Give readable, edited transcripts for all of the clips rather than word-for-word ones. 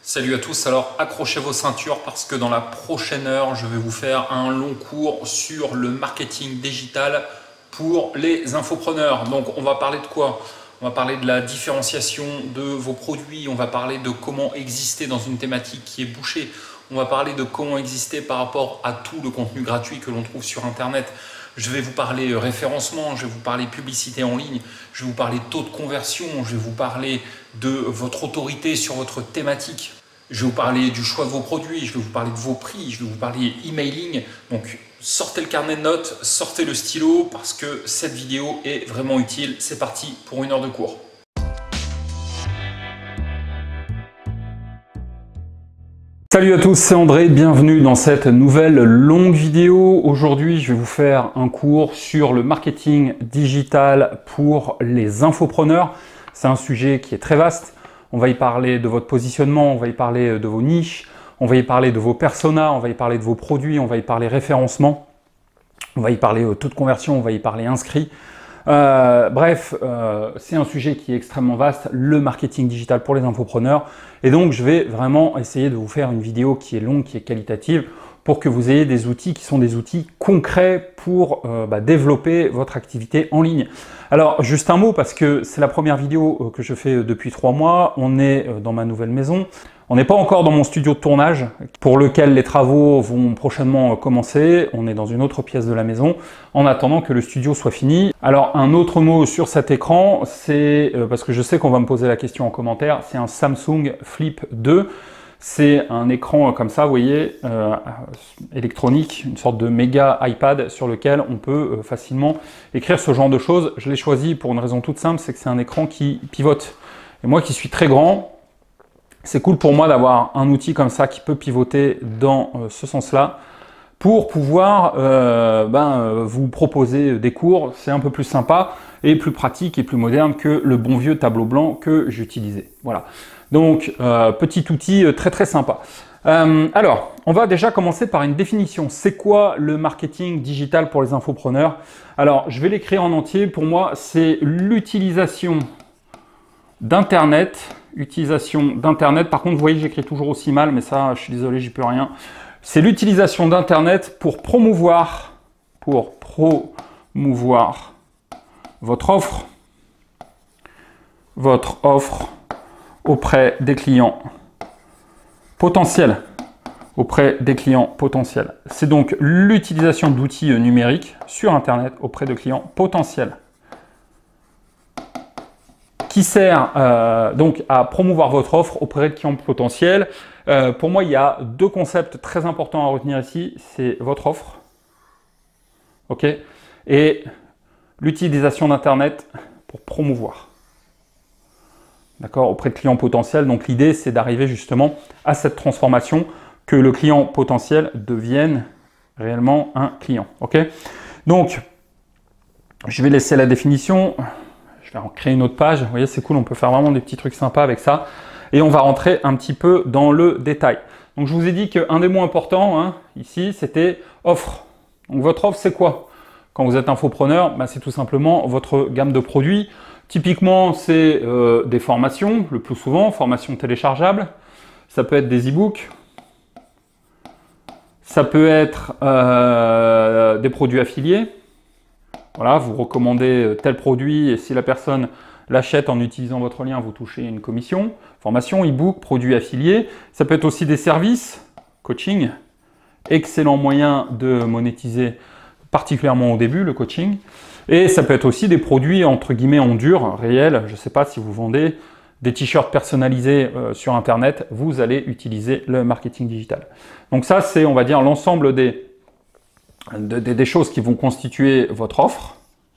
Salut à tous, alors accrochez vos ceintures parce que dans la prochaine heure, je vais vous faire un long cours sur le marketing digital pour les infopreneurs. Donc on va parler de quoi? On va parler de la différenciation de vos produits, on va parler de comment exister dans une thématique qui est bouchée, on va parler de comment exister par rapport à tout le contenu gratuit que l'on trouve sur Internet. Je vais vous parler référencement, je vais vous parler publicité en ligne, je vais vous parler taux de conversion, je vais vous parler de votre autorité sur votre thématique. Je vais vous parler du choix de vos produits, je vais vous parler de vos prix, je vais vous parler emailing. Donc sortez le carnet de notes, sortez le stylo parce que cette vidéo est vraiment utile. C'est parti pour une heure de cours. Salut à tous, c'est André, bienvenue dans cette nouvelle longue vidéo. Aujourd'hui, je vais vous faire un cours sur le marketing digital pour les infopreneurs. C'est un sujet qui est très vaste. On va y parler de votre positionnement, on va y parler de vos niches, on va y parler de vos personas, on va y parler de vos produits, on va y parler référencement, on va y parler taux de conversion, on va y parler inscrit. Bref, c'est un sujet qui est extrêmement vaste, le marketing digital pour les infopreneurs. Et donc, je vais vraiment essayer de vous faire une vidéo qui est longue, qui est qualitative, pour que vous ayez des outils qui sont des outils concrets pour développer votre activité en ligne. Alors, juste un mot, parce que c'est la première vidéo que je fais depuis 3 mois. On est dans ma nouvelle maison. On n'est pas encore dans mon studio de tournage, pour lequel les travaux vont prochainement commencer. On est dans une autre pièce de la maison, en attendant que le studio soit fini. Alors, un autre mot sur cet écran, c'est, parce que je sais qu'on va me poser la question en commentaire, c'est un Samsung Flip 2. C'est un écran comme ça, vous voyez, électronique, une sorte de méga iPad sur lequel on peut facilement écrire ce genre de choses. Je l'ai choisi pour une raison toute simple, c'est que c'est un écran qui pivote. Et moi qui suis très grand, c'est cool pour moi d'avoir un outil comme ça qui peut pivoter dans ce sens-là pour pouvoir vous proposer des cours. C'est un peu plus sympa et plus pratique et plus moderne que le bon vieux tableau blanc que j'utilisais. Voilà. Donc, petit outil très sympa. Alors, on va déjà commencer par une définition. C'est quoi le marketing digital pour les infopreneurs? Alors, je vais l'écrire en entier. Pour moi, c'est l'utilisation d'Internet. Utilisation d'Internet. Par contre, vous voyez, j'écris toujours aussi mal, mais ça, je suis désolé, j'y peux rien. C'est l'utilisation d'Internet pour promouvoir votre offre auprès des clients potentiels. C'est donc l'utilisation d'outils numériques sur Internet auprès de clients potentiels qui sert donc à promouvoir votre offre auprès de clients potentiels. Pour moi, il y a 2 concepts très importants à retenir ici. C'est votre offre, ok, et l'utilisation d'Internet pour promouvoir. D'accord, auprès de clients potentiels. Donc l'idée, c'est d'arriver justement à cette transformation, que le client potentiel devienne réellement un client. Ok. Donc, je vais laisser la définition. Je vais en créer une autre page. Vous voyez, c'est cool, on peut faire vraiment des petits trucs sympas avec ça. Et on va rentrer un petit peu dans le détail. Donc je vous ai dit qu'un des mots importants ici, c'était offre. Donc votre offre, c'est quoi? Quand vous êtes infopreneur, c'est tout simplement votre gamme de produits. Typiquement, c'est des formations, le plus souvent, formations téléchargeables. Ça peut être des e-books. Ça peut être des produits affiliés. Voilà, vous recommandez tel produit et si la personne l'achète en utilisant votre lien, vous touchez une commission. Formation, e-book, produits affiliés. Ça peut être aussi des services, coaching. Excellent moyen de monétiser, particulièrement au début, le coaching. Et ça peut être aussi des produits entre guillemets en dur, réels. Je ne sais pas si vous vendez des t-shirts personnalisés sur Internet, vous allez utiliser le marketing digital. Donc ça, c'est, on va dire, l'ensemble des choses qui vont constituer votre offre.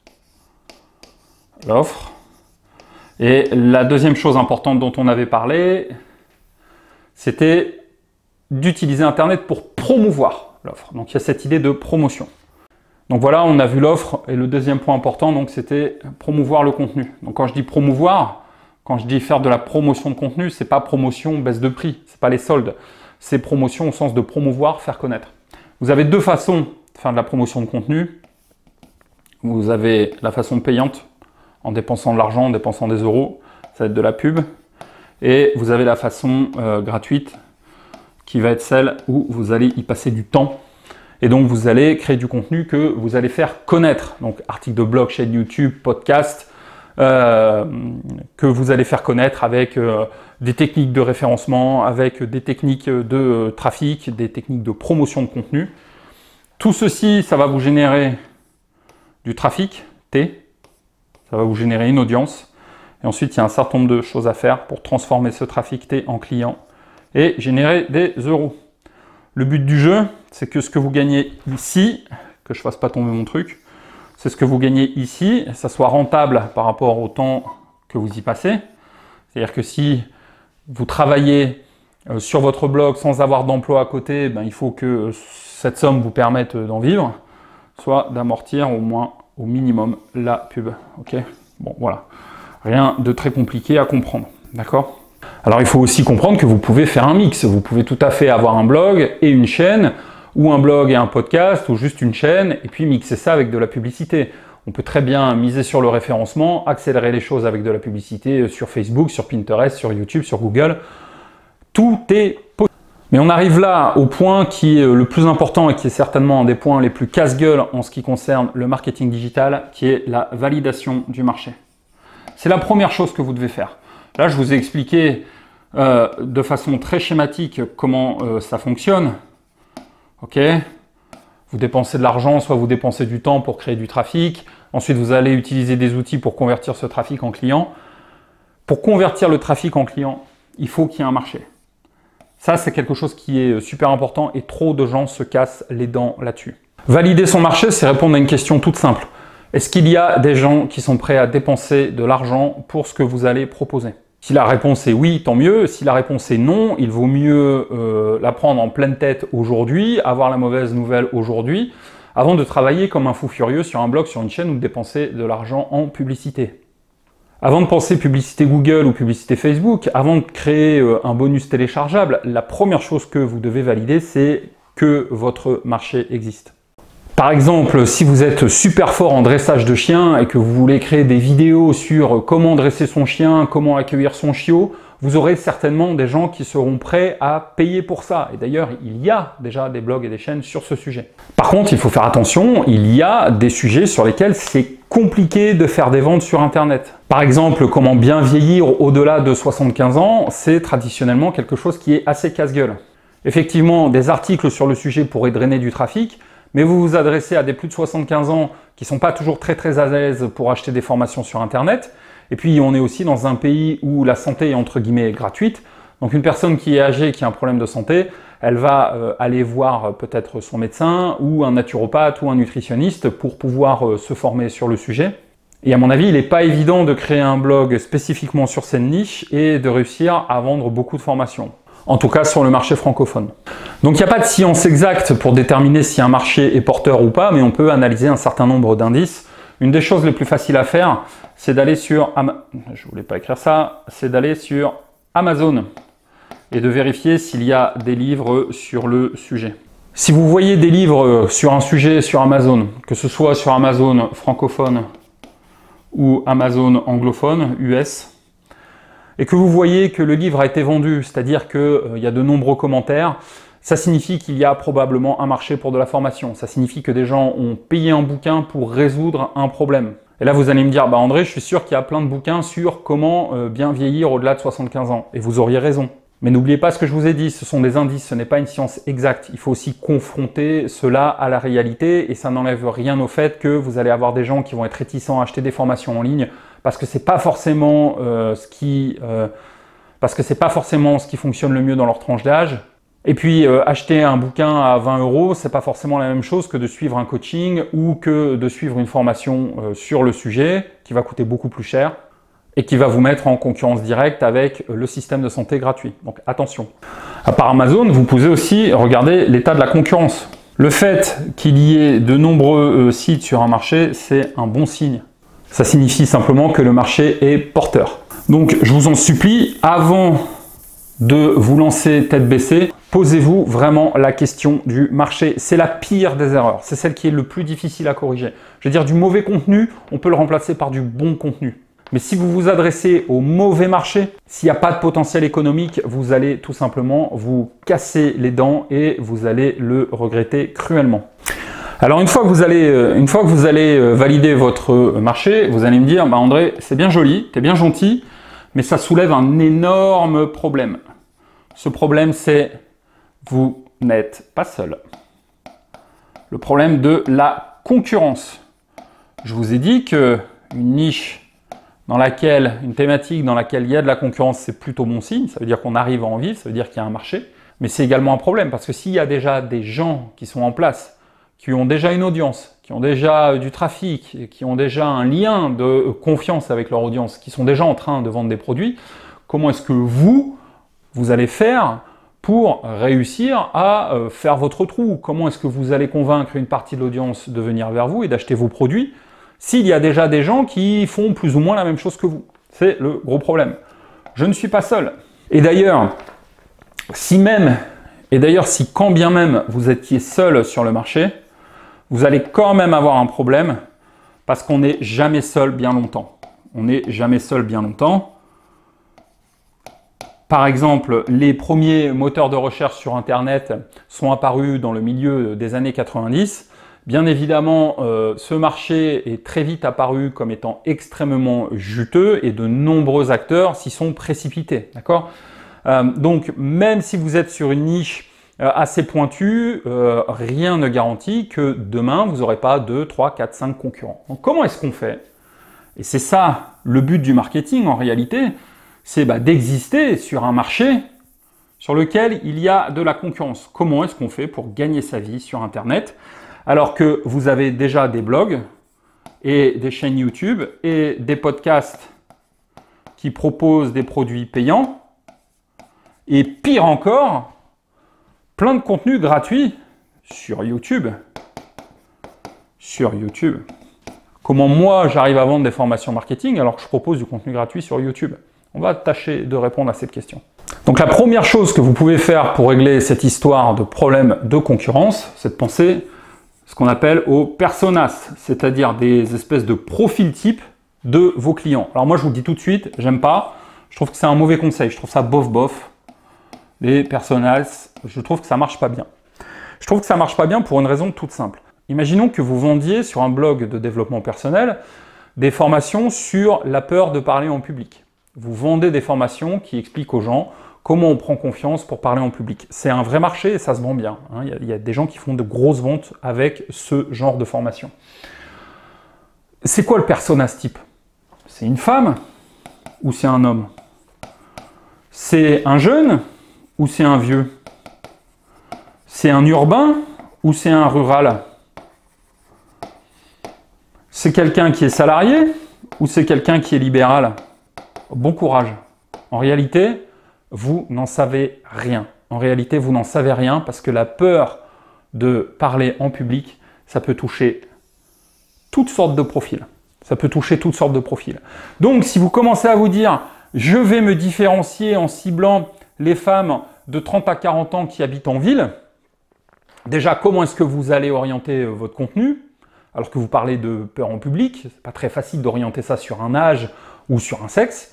L'offre. Et la deuxième chose importante dont on avait parlé, c'était d'utiliser Internet pour promouvoir l'offre. Donc il y a cette idée de promotion. Donc voilà, on a vu l'offre et le deuxième point important, donc c'était promouvoir le contenu. Donc quand je dis promouvoir, quand je dis faire de la promotion de contenu, c'est pas promotion baisse de prix, c'est pas les soldes, c'est promotion au sens de promouvoir, faire connaître. Vous avez 2 façons de faire de la promotion de contenu. Vous avez la façon payante, en dépensant de l'argent, en dépensant des euros, ça va être de la pub. Et vous avez la façon gratuite qui va être celle où vous allez y passer du temps. Et donc, vous allez créer du contenu que vous allez faire connaître. Donc, articles de blog, chaîne YouTube, podcast, que vous allez faire connaître avec des techniques de référencement, avec des techniques de trafic, des techniques de promotion de contenu. Tout ceci, ça va vous générer du trafic, T. Ça va vous générer une audience. Et ensuite, il y a un certain nombre de choses à faire pour transformer ce trafic T en client et générer des euros. Le but du jeu, c'est que ce que vous gagnez ici, que je ne fasse pas tomber mon truc, c'est ce que vous gagnez ici, ça soit rentable par rapport au temps que vous y passez. C'est-à-dire que si vous travaillez sur votre blog sans avoir d'emploi à côté, ben, il faut que cette somme vous permette d'en vivre, soit d'amortir au moins, au minimum, la pub. Ok ? Bon, voilà. Rien de très compliqué à comprendre. D'accord ? Alors, il faut aussi comprendre que vous pouvez faire un mix. Vous pouvez tout à fait avoir un blog et une chaîne, ou un blog et un podcast, ou juste une chaîne, et puis mixer ça avec de la publicité. On peut très bien miser sur le référencement, accélérer les choses avec de la publicité sur Facebook, sur Pinterest, sur YouTube, sur Google. Tout est possible. Mais on arrive là au point qui est le plus important et qui est certainement un des points les plus casse-gueule en ce qui concerne le marketing digital, qui est la validation du marché. C'est la première chose que vous devez faire. Là, je vous ai expliqué de façon très schématique comment ça fonctionne. Ok ? Vous dépensez de l'argent, soit vous dépensez du temps pour créer du trafic. Ensuite, vous allez utiliser des outils pour convertir ce trafic en client. Pour convertir le trafic en client, il faut qu'il y ait un marché. Ça, c'est quelque chose qui est super important et trop de gens se cassent les dents là-dessus. Valider son marché, c'est répondre à une question toute simple. Est-ce qu'il y a des gens qui sont prêts à dépenser de l'argent pour ce que vous allez proposer? Si la réponse est oui, tant mieux. Si la réponse est non, il vaut mieux la prendre en pleine tête aujourd'hui, avoir la mauvaise nouvelle aujourd'hui, avant de travailler comme un fou furieux sur un blog, sur une chaîne ou de dépenser de l'argent en publicité. Avant de penser publicité Google ou publicité Facebook, avant de créer un bonus téléchargeable, la première chose que vous devez valider, c'est que votre marché existe. Par exemple, si vous êtes super fort en dressage de chiens et que vous voulez créer des vidéos sur comment dresser son chien, comment accueillir son chiot, vous aurez certainement des gens qui seront prêts à payer pour ça. Et d'ailleurs, il y a déjà des blogs et des chaînes sur ce sujet. Par contre, il faut faire attention, il y a des sujets sur lesquels c'est compliqué de faire des ventes sur Internet. Par exemple, comment bien vieillir au-delà de 75 ans, c'est traditionnellement quelque chose qui est assez casse-gueule. Effectivement, des articles sur le sujet pourraient drainer du trafic, mais vous vous adressez à des plus de 75 ans qui ne sont pas toujours très à l'aise pour acheter des formations sur Internet. Et puis, on est aussi dans un pays où la santé est entre guillemets gratuite. Donc, une personne qui est âgée, qui a un problème de santé, elle va aller voir peut-être son médecin ou un naturopathe ou un nutritionniste pour pouvoir se former sur le sujet. Et à mon avis, il n'est pas évident de créer un blog spécifiquement sur cette niche et de réussir à vendre beaucoup de formations. En tout cas sur le marché francophone. Donc il n'y a pas de science exacte pour déterminer si un marché est porteur ou pas, mais on peut analyser un certain nombre d'indices. Une des choses les plus faciles à faire, c'est d'aller sur Amazon et de vérifier s'il y a des livres sur le sujet. Si vous voyez des livres sur un sujet sur Amazon, que ce soit sur Amazon francophone ou Amazon anglophone, US, et que vous voyez que le livre a été vendu, c'est-à-dire qu'il y a de nombreux commentaires, ça signifie qu'il y a probablement un marché pour de la formation. Ça signifie que des gens ont payé un bouquin pour résoudre un problème. Et là, vous allez me dire, bah André, je suis sûr qu'il y a plein de bouquins sur comment bien vieillir au-delà de 75 ans. Et vous auriez raison. Mais n'oubliez pas ce que je vous ai dit, ce sont des indices, ce n'est pas une science exacte. Il faut aussi confronter cela à la réalité et ça n'enlève rien au fait que vous allez avoir des gens qui vont être réticents à acheter des formations en ligne parce que c'est pas forcément ce qui fonctionne le mieux dans leur tranche d'âge. Et puis acheter un bouquin à 20 €, c'est pas forcément la même chose que de suivre un coaching ou que de suivre une formation sur le sujet qui va coûter beaucoup plus cher et qui va vous mettre en concurrence directe avec le système de santé gratuit. Donc attention. À part Amazon, vous pouvez aussi regarder l'état de la concurrence. Le fait qu'il y ait de nombreux sites sur un marché, c'est un bon signe. Ça signifie simplement que le marché est porteur. Donc je vous en supplie, avant de vous lancer tête baissée, posez-vous vraiment la question du marché. C'est la pire des erreurs, c'est celle qui est le plus difficile à corriger. Je veux dire, du mauvais contenu, on peut le remplacer par du bon contenu. Mais si vous vous adressez au mauvais marché, s'il n'y a pas de potentiel économique, vous allez tout simplement vous casser les dents et vous allez le regretter cruellement. Alors une fois que vous allez valider votre marché, vous allez me dire, bah André, c'est bien joli, tu es bien gentil, mais ça soulève un énorme problème. Ce problème, c'est vous n'êtes pas seul. Le problème de la concurrence. Je vous ai dit que une niche une thématique dans laquelle il y a de la concurrence, c'est plutôt bon signe. Ça veut dire qu'on arrive à en vivre, ça veut dire qu'il y a un marché. Mais c'est également un problème parce que s'il y a déjà des gens qui sont en place, qui ont déjà une audience, qui ont déjà du trafic, qui ont déjà un lien de confiance avec leur audience, qui sont déjà en train de vendre des produits, comment est-ce que vous allez faire pour réussir à faire votre trou? Comment est-ce que vous allez convaincre une partie de l'audience de venir vers vous et d'acheter vos produits s'il y a déjà des gens qui font plus ou moins la même chose que vous? C'est le gros problème. Je ne suis pas seul. Et d'ailleurs, si quand bien même vous étiez seul sur le marché, vous allez quand même avoir un problème parce qu'on n'est jamais seul bien longtemps. On n'est jamais seul bien longtemps. Par exemple, les premiers moteurs de recherche sur Internet sont apparus dans le milieu des années 90. Bien évidemment, ce marché est très vite apparu comme étant extrêmement juteux et de nombreux acteurs s'y sont précipités. D'accord ? Donc, même si vous êtes sur une niche assez pointue, rien ne garantit que demain, vous n'aurez pas 2, 3, 4, 5 concurrents. Donc, comment est-ce qu'on fait? Et c'est ça le but du marketing en réalité, c'est d'exister sur un marché sur lequel il y a de la concurrence. Comment est-ce qu'on fait pour gagner sa vie sur Internet alors que vous avez déjà des blogs et des chaînes YouTube et des podcasts qui proposent des produits payants et pire encore, plein de contenus gratuits sur YouTube. Comment moi j'arrive à vendre des formations marketing alors que je propose du contenu gratuit sur YouTube? On va tâcher de répondre à cette question. Donc la première chose que vous pouvez faire pour régler cette histoire de problème de concurrence, c'est de penser ce qu'on appelle aux personas, c'est-à-dire des espèces de profils types de vos clients. Alors moi je vous le dis tout de suite, j'aime pas, je trouve que c'est un mauvais conseil, je trouve ça bof. Les personas, je trouve que ça marche pas bien. Je trouve que ça marche pas bien pour une raison toute simple. Imaginons que vous vendiez sur un blog de développement personnel des formations sur la peur de parler en public. Vous vendez des formations qui expliquent aux gens comment on prend confiance pour parler en public. C'est un vrai marché et ça se vend bien. Il y a des gens qui font de grosses ventes avec ce genre de formation. C'est quoi le persona ce type? C'est une femme ou c'est un homme? C'est un jeune ou c'est un vieux? C'est un urbain ou c'est un rural? C'est quelqu'un qui est salarié ou c'est quelqu'un qui est libéral? Bon courage. En réalité, vous n'en savez rien. En réalité, vous n'en savez rien parce que la peur de parler en public, ça peut toucher toutes sortes de profils. Donc, si vous commencez à vous dire « je vais me différencier en ciblant les femmes de 30 à 40 ans qui habitent en ville », déjà, comment est-ce que vous allez orienter votre contenu? Alors que vous parlez de peur en public, c'est pas très facile d'orienter ça sur un âge ou sur un sexe.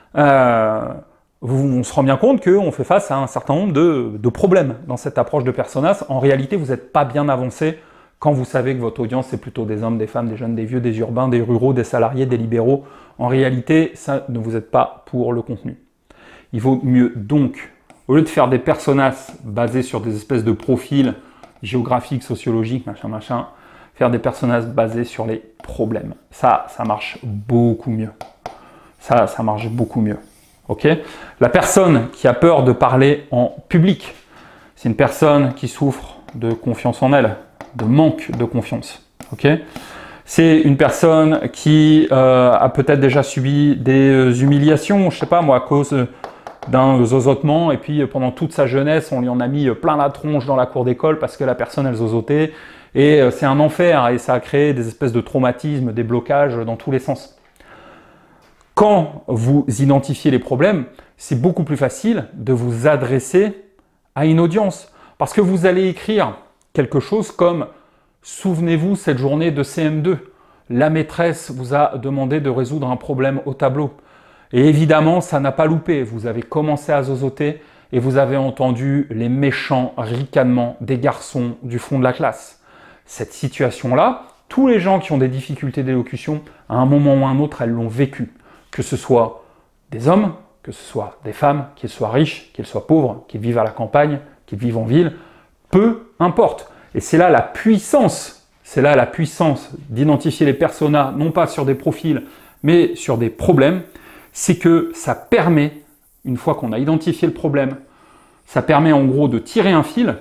On se rend bien compte qu'on fait face à un certain nombre de problèmes dans cette approche de personas. En réalité, vous n'êtes pas bien avancé quand vous savez que votre audience, c'est plutôt des hommes, des femmes, des jeunes, des vieux, des urbains, des ruraux, des salariés, des libéraux. En réalité, ça ne vous aide pas pour le contenu. Il vaut mieux donc, au lieu de faire des personas basés sur des espèces de profils géographiques, sociologiques, machin, faire des personas basés sur les problèmes. Ça marche beaucoup mieux. Ça marche beaucoup mieux. Ok? La personne qui a peur de parler en public, c'est une personne qui souffre de confiance en elle, de manque de confiance. Ok? C'est une personne qui a peut-être déjà subi des humiliations, je sais pas moi, à cause d'un zozotement, et puis pendant toute sa jeunesse, on lui en a mis plein la tronche dans la cour d'école parce que la personne, elle zozotait, et c'est un enfer, et ça a créé des espèces de traumatismes, des blocages dans tous les sens. Quand vous identifiez les problèmes, c'est beaucoup plus facile de vous adresser à une audience. Parce que vous allez écrire quelque chose comme « Souvenez-vous cette journée de CM2 ». la maîtresse vous a demandé de résoudre un problème au tableau. Et évidemment, ça n'a pas loupé. Vous avez commencé à zozoter et vous avez entendu les méchants ricanements des garçons du fond de la classe. Cette situation-là, tous les gens qui ont des difficultés d'élocution, à un moment ou à un autre, elles l'ont vécu. Que ce soit des hommes, que ce soit des femmes, qu'ils soient riches, qu'ils soient pauvres, qu'ils vivent à la campagne, qu'ils vivent en ville, peu importe. Et c'est là la puissance d'identifier les personas, non pas sur des profils, mais sur des problèmes. C'est que ça permet, une fois qu'on a identifié le problème, ça permet en gros de tirer un fil.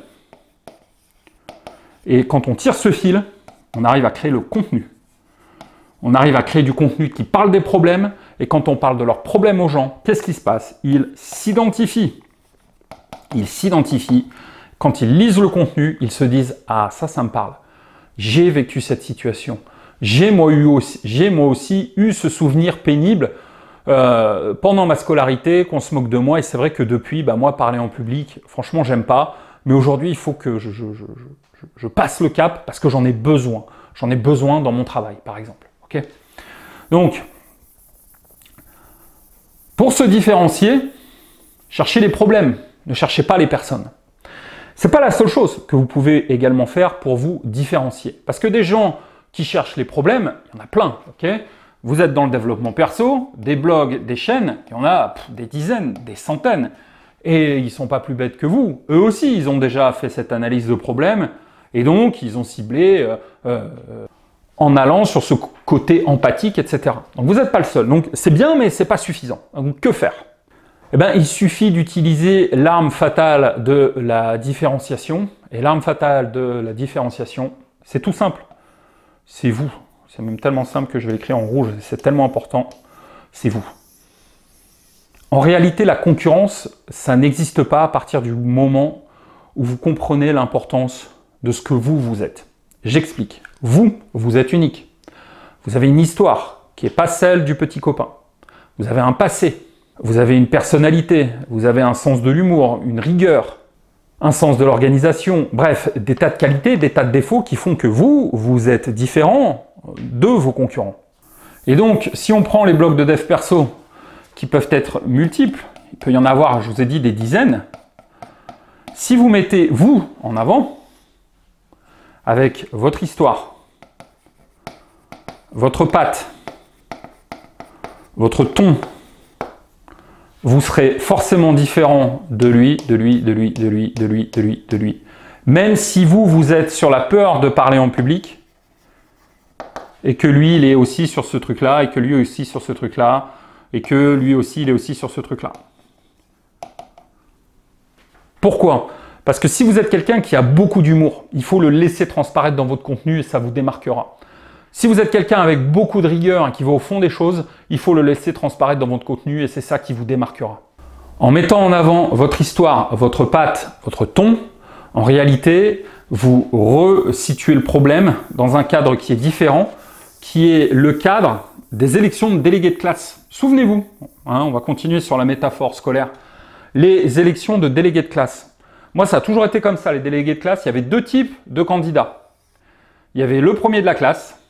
Et quand on tire ce fil, on arrive à créer le contenu. On arrive à créer du contenu qui parle des problèmes. Et quand on parle de leurs problèmes aux gens, qu'est-ce qui se passe? Ils s'identifient. Ils s'identifient. Quand ils lisent le contenu, ils se disent « Ah, ça me parle. J'ai vécu cette situation. J'ai moi aussi eu ce souvenir pénible pendant ma scolarité, qu'on se moque de moi. Et c'est vrai que depuis, moi, parler en public, franchement, j'aime pas. Mais aujourd'hui, il faut que je passe le cap parce que j'en ai besoin. J'en ai besoin dans mon travail, par exemple. Okay, donc, pour se différencier, cherchez les problèmes, ne cherchez pas les personnes. Ce n'est pas la seule chose que vous pouvez également faire pour vous différencier. Parce que des gens qui cherchent les problèmes, il y en a plein. Okay, vous êtes dans le développement perso, des blogs, des chaînes, il y en a des dizaines, des centaines. Et ils ne sont pas plus bêtes que vous. Eux aussi, ils ont déjà fait cette analyse de problème. Et donc, ils ont ciblé en allant sur ce côté empathique, etc. Donc, vous n'êtes pas le seul. Donc, c'est bien, mais ce n'est pas suffisant. Donc, que faire? Eh bien, il suffit d'utiliser l'arme fatale de la différenciation. Et l'arme fatale de la différenciation, c'est tout simple. C'est vous. C'est même tellement simple que je vais l'écrire en rouge. C'est tellement important. C'est vous. En réalité, la concurrence, ça n'existe pas à partir du moment où vous comprenez l'importance de ce que vous êtes. J'explique. Vous êtes unique. Vous avez une histoire qui n'est pas celle du petit copain. Vous avez un passé. Vous avez une personnalité. Vous avez un sens de l'humour, une rigueur, un sens de l'organisation. Bref, des tas de qualités, des tas de défauts qui font que vous êtes différent de vos concurrents. Et donc, si on prend les blocs de dev perso, qui peuvent être multiples, il peut y en avoir, je vous ai dit, des dizaines. Si vous mettez vous en avant, avec votre histoire, votre patte, votre ton, vous serez forcément différent de lui, de lui, de lui, de lui, de lui, de lui, de lui. Même si vous êtes sur la peur de parler en public, et que lui, il est aussi sur ce truc-là, et que lui aussi sur ce truc-là, et que lui aussi, il est aussi sur ce truc-là. Pourquoi? Parce que si vous êtes quelqu'un qui a beaucoup d'humour, il faut le laisser transparaître dans votre contenu et ça vous démarquera. Si vous êtes quelqu'un avec beaucoup de rigueur et qui va au fond des choses, il faut le laisser transparaître dans votre contenu et c'est ça qui vous démarquera. En mettant en avant votre histoire, votre patte, votre ton, en réalité, vous resituez le problème dans un cadre qui est différent, qui est le cadre des élections de délégués de classe. Souvenez-vous, on va continuer sur la métaphore scolaire. Les élections de délégués de classe. Moi, ça a toujours été comme ça, les délégués de classe. Il y avait deux types de candidats. Il y avait le premier de la classe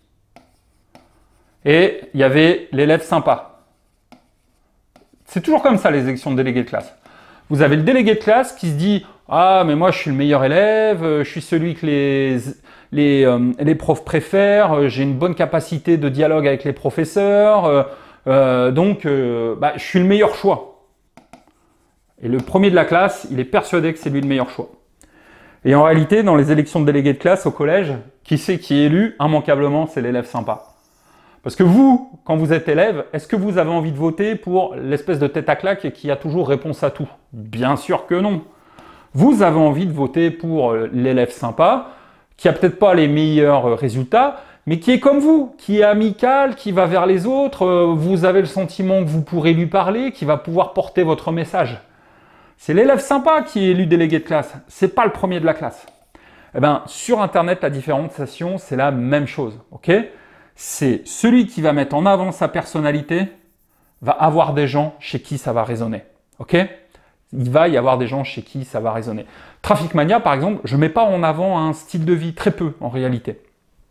et il y avait l'élève sympa. C'est toujours comme ça, les élections de délégués de classe. Vous avez le délégué de classe qui se dit « Ah, mais moi, je suis le meilleur élève, je suis celui que les profs préfèrent, j'ai une bonne capacité de dialogue avec les professeurs, donc je suis le meilleur choix. » Et le premier de la classe, il est persuadé que c'est lui le meilleur choix. Et en réalité, dans les élections de délégués de classe au collège, qui c'est qui est élu? Immanquablement, c'est l'élève sympa. Parce que vous, quand vous êtes élève, est-ce que vous avez envie de voter pour l'espèce de tête à claque qui a toujours réponse à tout? Bien sûr que non. Vous avez envie de voter pour l'élève sympa, qui a peut-être pas les meilleurs résultats, mais qui est comme vous, qui est amical, qui va vers les autres, vous avez le sentiment que vous pourrez lui parler, qui va pouvoir porter votre message. C'est l'élève sympa qui est élu délégué de classe, c'est pas le premier de la classe. Eh bien, sur Internet, la différenciation, c'est la même chose, ok? C'est celui qui va mettre en avant sa personnalité, va avoir des gens chez qui ça va résonner, ok? Il va y avoir des gens chez qui ça va résonner. Traffic Mania, par exemple, je ne mets pas en avant un style de vie, très peu en réalité.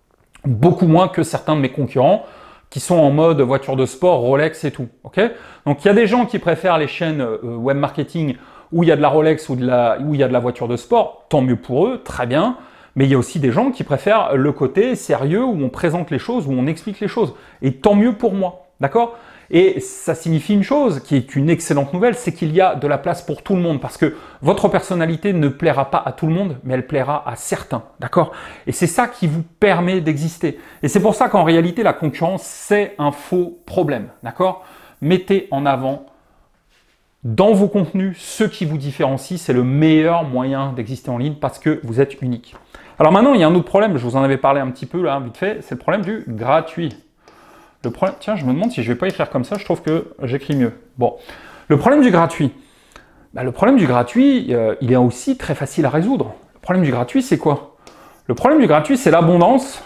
Beaucoup moins que certains de mes concurrents qui sont en mode voiture de sport, Rolex et tout. Okay, donc il y a des gens qui préfèrent les chaînes web marketing où il y a de la Rolex ou où il y a de la voiture de sport, tant mieux pour eux, très bien. Mais il y a aussi des gens qui préfèrent le côté sérieux où on présente les choses, où on explique les choses. Et tant mieux pour moi, d'accord? Et ça signifie une chose qui est une excellente nouvelle, c'est qu'il y a de la place pour tout le monde parce que votre personnalité ne plaira pas à tout le monde, mais elle plaira à certains, d'accord? Et c'est ça qui vous permet d'exister. Et c'est pour ça qu'en réalité, la concurrence, c'est un faux problème, d'accord? Mettez en avant dans vos contenus ce qui vous différencie, c'est le meilleur moyen d'exister en ligne parce que vous êtes unique. Alors maintenant, il y a un autre problème, je vous en avais parlé un petit peu là, vite fait, c'est le problème du gratuit. Le problème, tiens, je me demande si je ne vais pas écrire comme ça, je trouve que j'écris mieux. Bon, le problème du gratuit. Le problème du gratuit, il est aussi très facile à résoudre. Le problème du gratuit, c'est quoi? Le problème du gratuit, c'est l'abondance.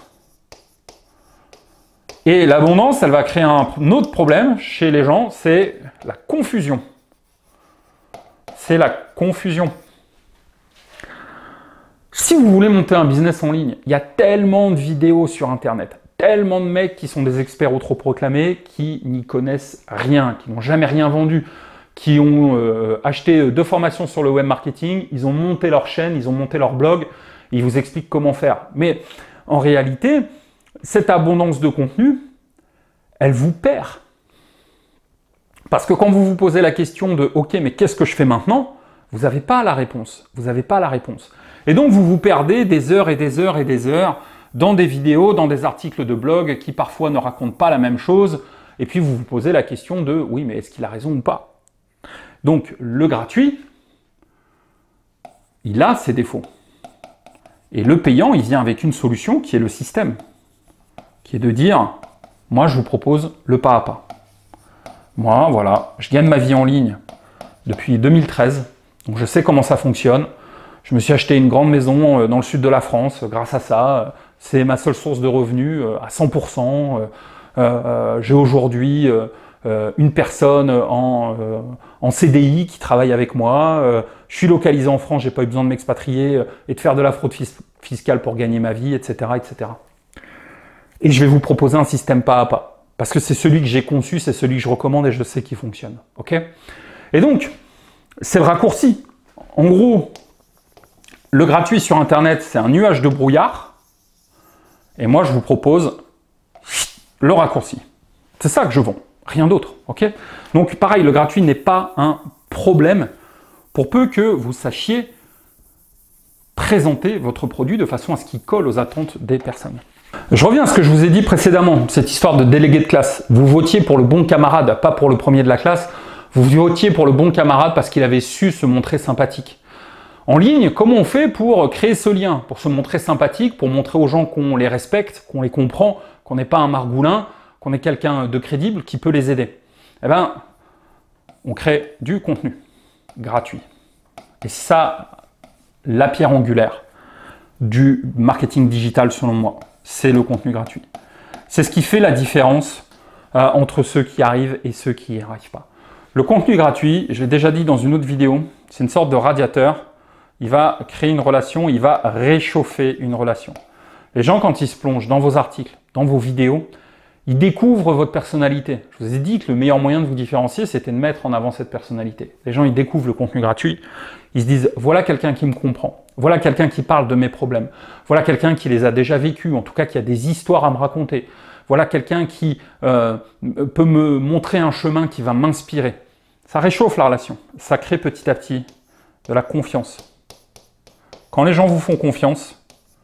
Et l'abondance, elle va créer un autre problème chez les gens, c'est la confusion. C'est la confusion. Si vous voulez monter un business en ligne, il y a tellement de vidéos sur Internet, tellement de mecs qui sont des experts autoproclamés, qui n'y connaissent rien, qui n'ont jamais rien vendu, qui ont acheté 2 formations sur le web marketing, ils ont monté leur chaîne, ils ont monté leur blog, ils vous expliquent comment faire. Mais en réalité, cette abondance de contenu, elle vous perd. Parce que quand vous vous posez la question de « Ok, mais qu'est-ce que je fais maintenant ?» vous n'avez pas la réponse. Vous n'avez pas la réponse. Et donc, vous vous perdez des heures et des heures et des heures dans des vidéos, dans des articles de blog qui parfois ne racontent pas la même chose. Et puis, vous vous posez la question de « Oui, mais est-ce qu'il a raison ou pas ?» Donc, le gratuit, il a ses défauts. Et le payant, il vient avec une solution qui est le système. Qui est de dire « Moi, je vous propose le pas à pas. Moi, voilà, je gagne ma vie en ligne depuis 2013. Donc, je sais comment ça fonctionne. Je me suis acheté une grande maison dans le sud de la France grâce à ça. C'est ma seule source de revenus à 100%. J'ai aujourd'hui une personne en CDI qui travaille avec moi. Je suis localisé en France, j'ai pas eu besoin de m'expatrier et de faire de la fraude fiscale pour gagner ma vie, etc., etc. Et je vais vous proposer un système pas à pas. Parce que c'est celui que j'ai conçu, c'est celui que je recommande et je sais qu'il fonctionne. Ok? Et donc, c'est le raccourci. En gros, le gratuit sur Internet, c'est un nuage de brouillard. Et moi, je vous propose le raccourci. C'est ça que je vends, rien d'autre. Ok? Donc, pareil, le gratuit n'est pas un problème pour peu que vous sachiez présenter votre produit de façon à ce qu'il colle aux attentes des personnes. Je reviens à ce que je vous ai dit précédemment, cette histoire de délégué de classe. Vous votiez pour le bon camarade, pas pour le premier de la classe. Vous votiez pour le bon camarade parce qu'il avait su se montrer sympathique. En ligne, comment on fait pour créer ce lien, pour se montrer sympathique, pour montrer aux gens qu'on les respecte, qu'on les comprend, qu'on n'est pas un margoulin, qu'on est quelqu'un de crédible qui peut les aider? Eh bien, on crée du contenu gratuit. Et c'est ça la pierre angulaire du marketing digital selon moi. C'est le contenu gratuit. C'est ce qui fait la différence entre ceux qui arrivent et ceux qui n'y arrivent pas. Le contenu gratuit, je l'ai déjà dit dans une autre vidéo, c'est une sorte de radiateur. Il va créer une relation, il va réchauffer une relation. Les gens, quand ils se plongent dans vos articles, dans vos vidéos, ils découvrent votre personnalité. Je vous ai dit que le meilleur moyen de vous différencier, c'était de mettre en avant cette personnalité. Les gens, ils découvrent le contenu gratuit, ils se disent « Voilà quelqu'un qui me comprend. Voilà quelqu'un qui parle de mes problèmes. Voilà quelqu'un qui les a déjà vécus, en tout cas qui a des histoires à me raconter. Voilà quelqu'un qui peut me montrer un chemin qui va m'inspirer. » Ça réchauffe la relation. Ça crée petit à petit de la confiance. Quand les gens vous font confiance,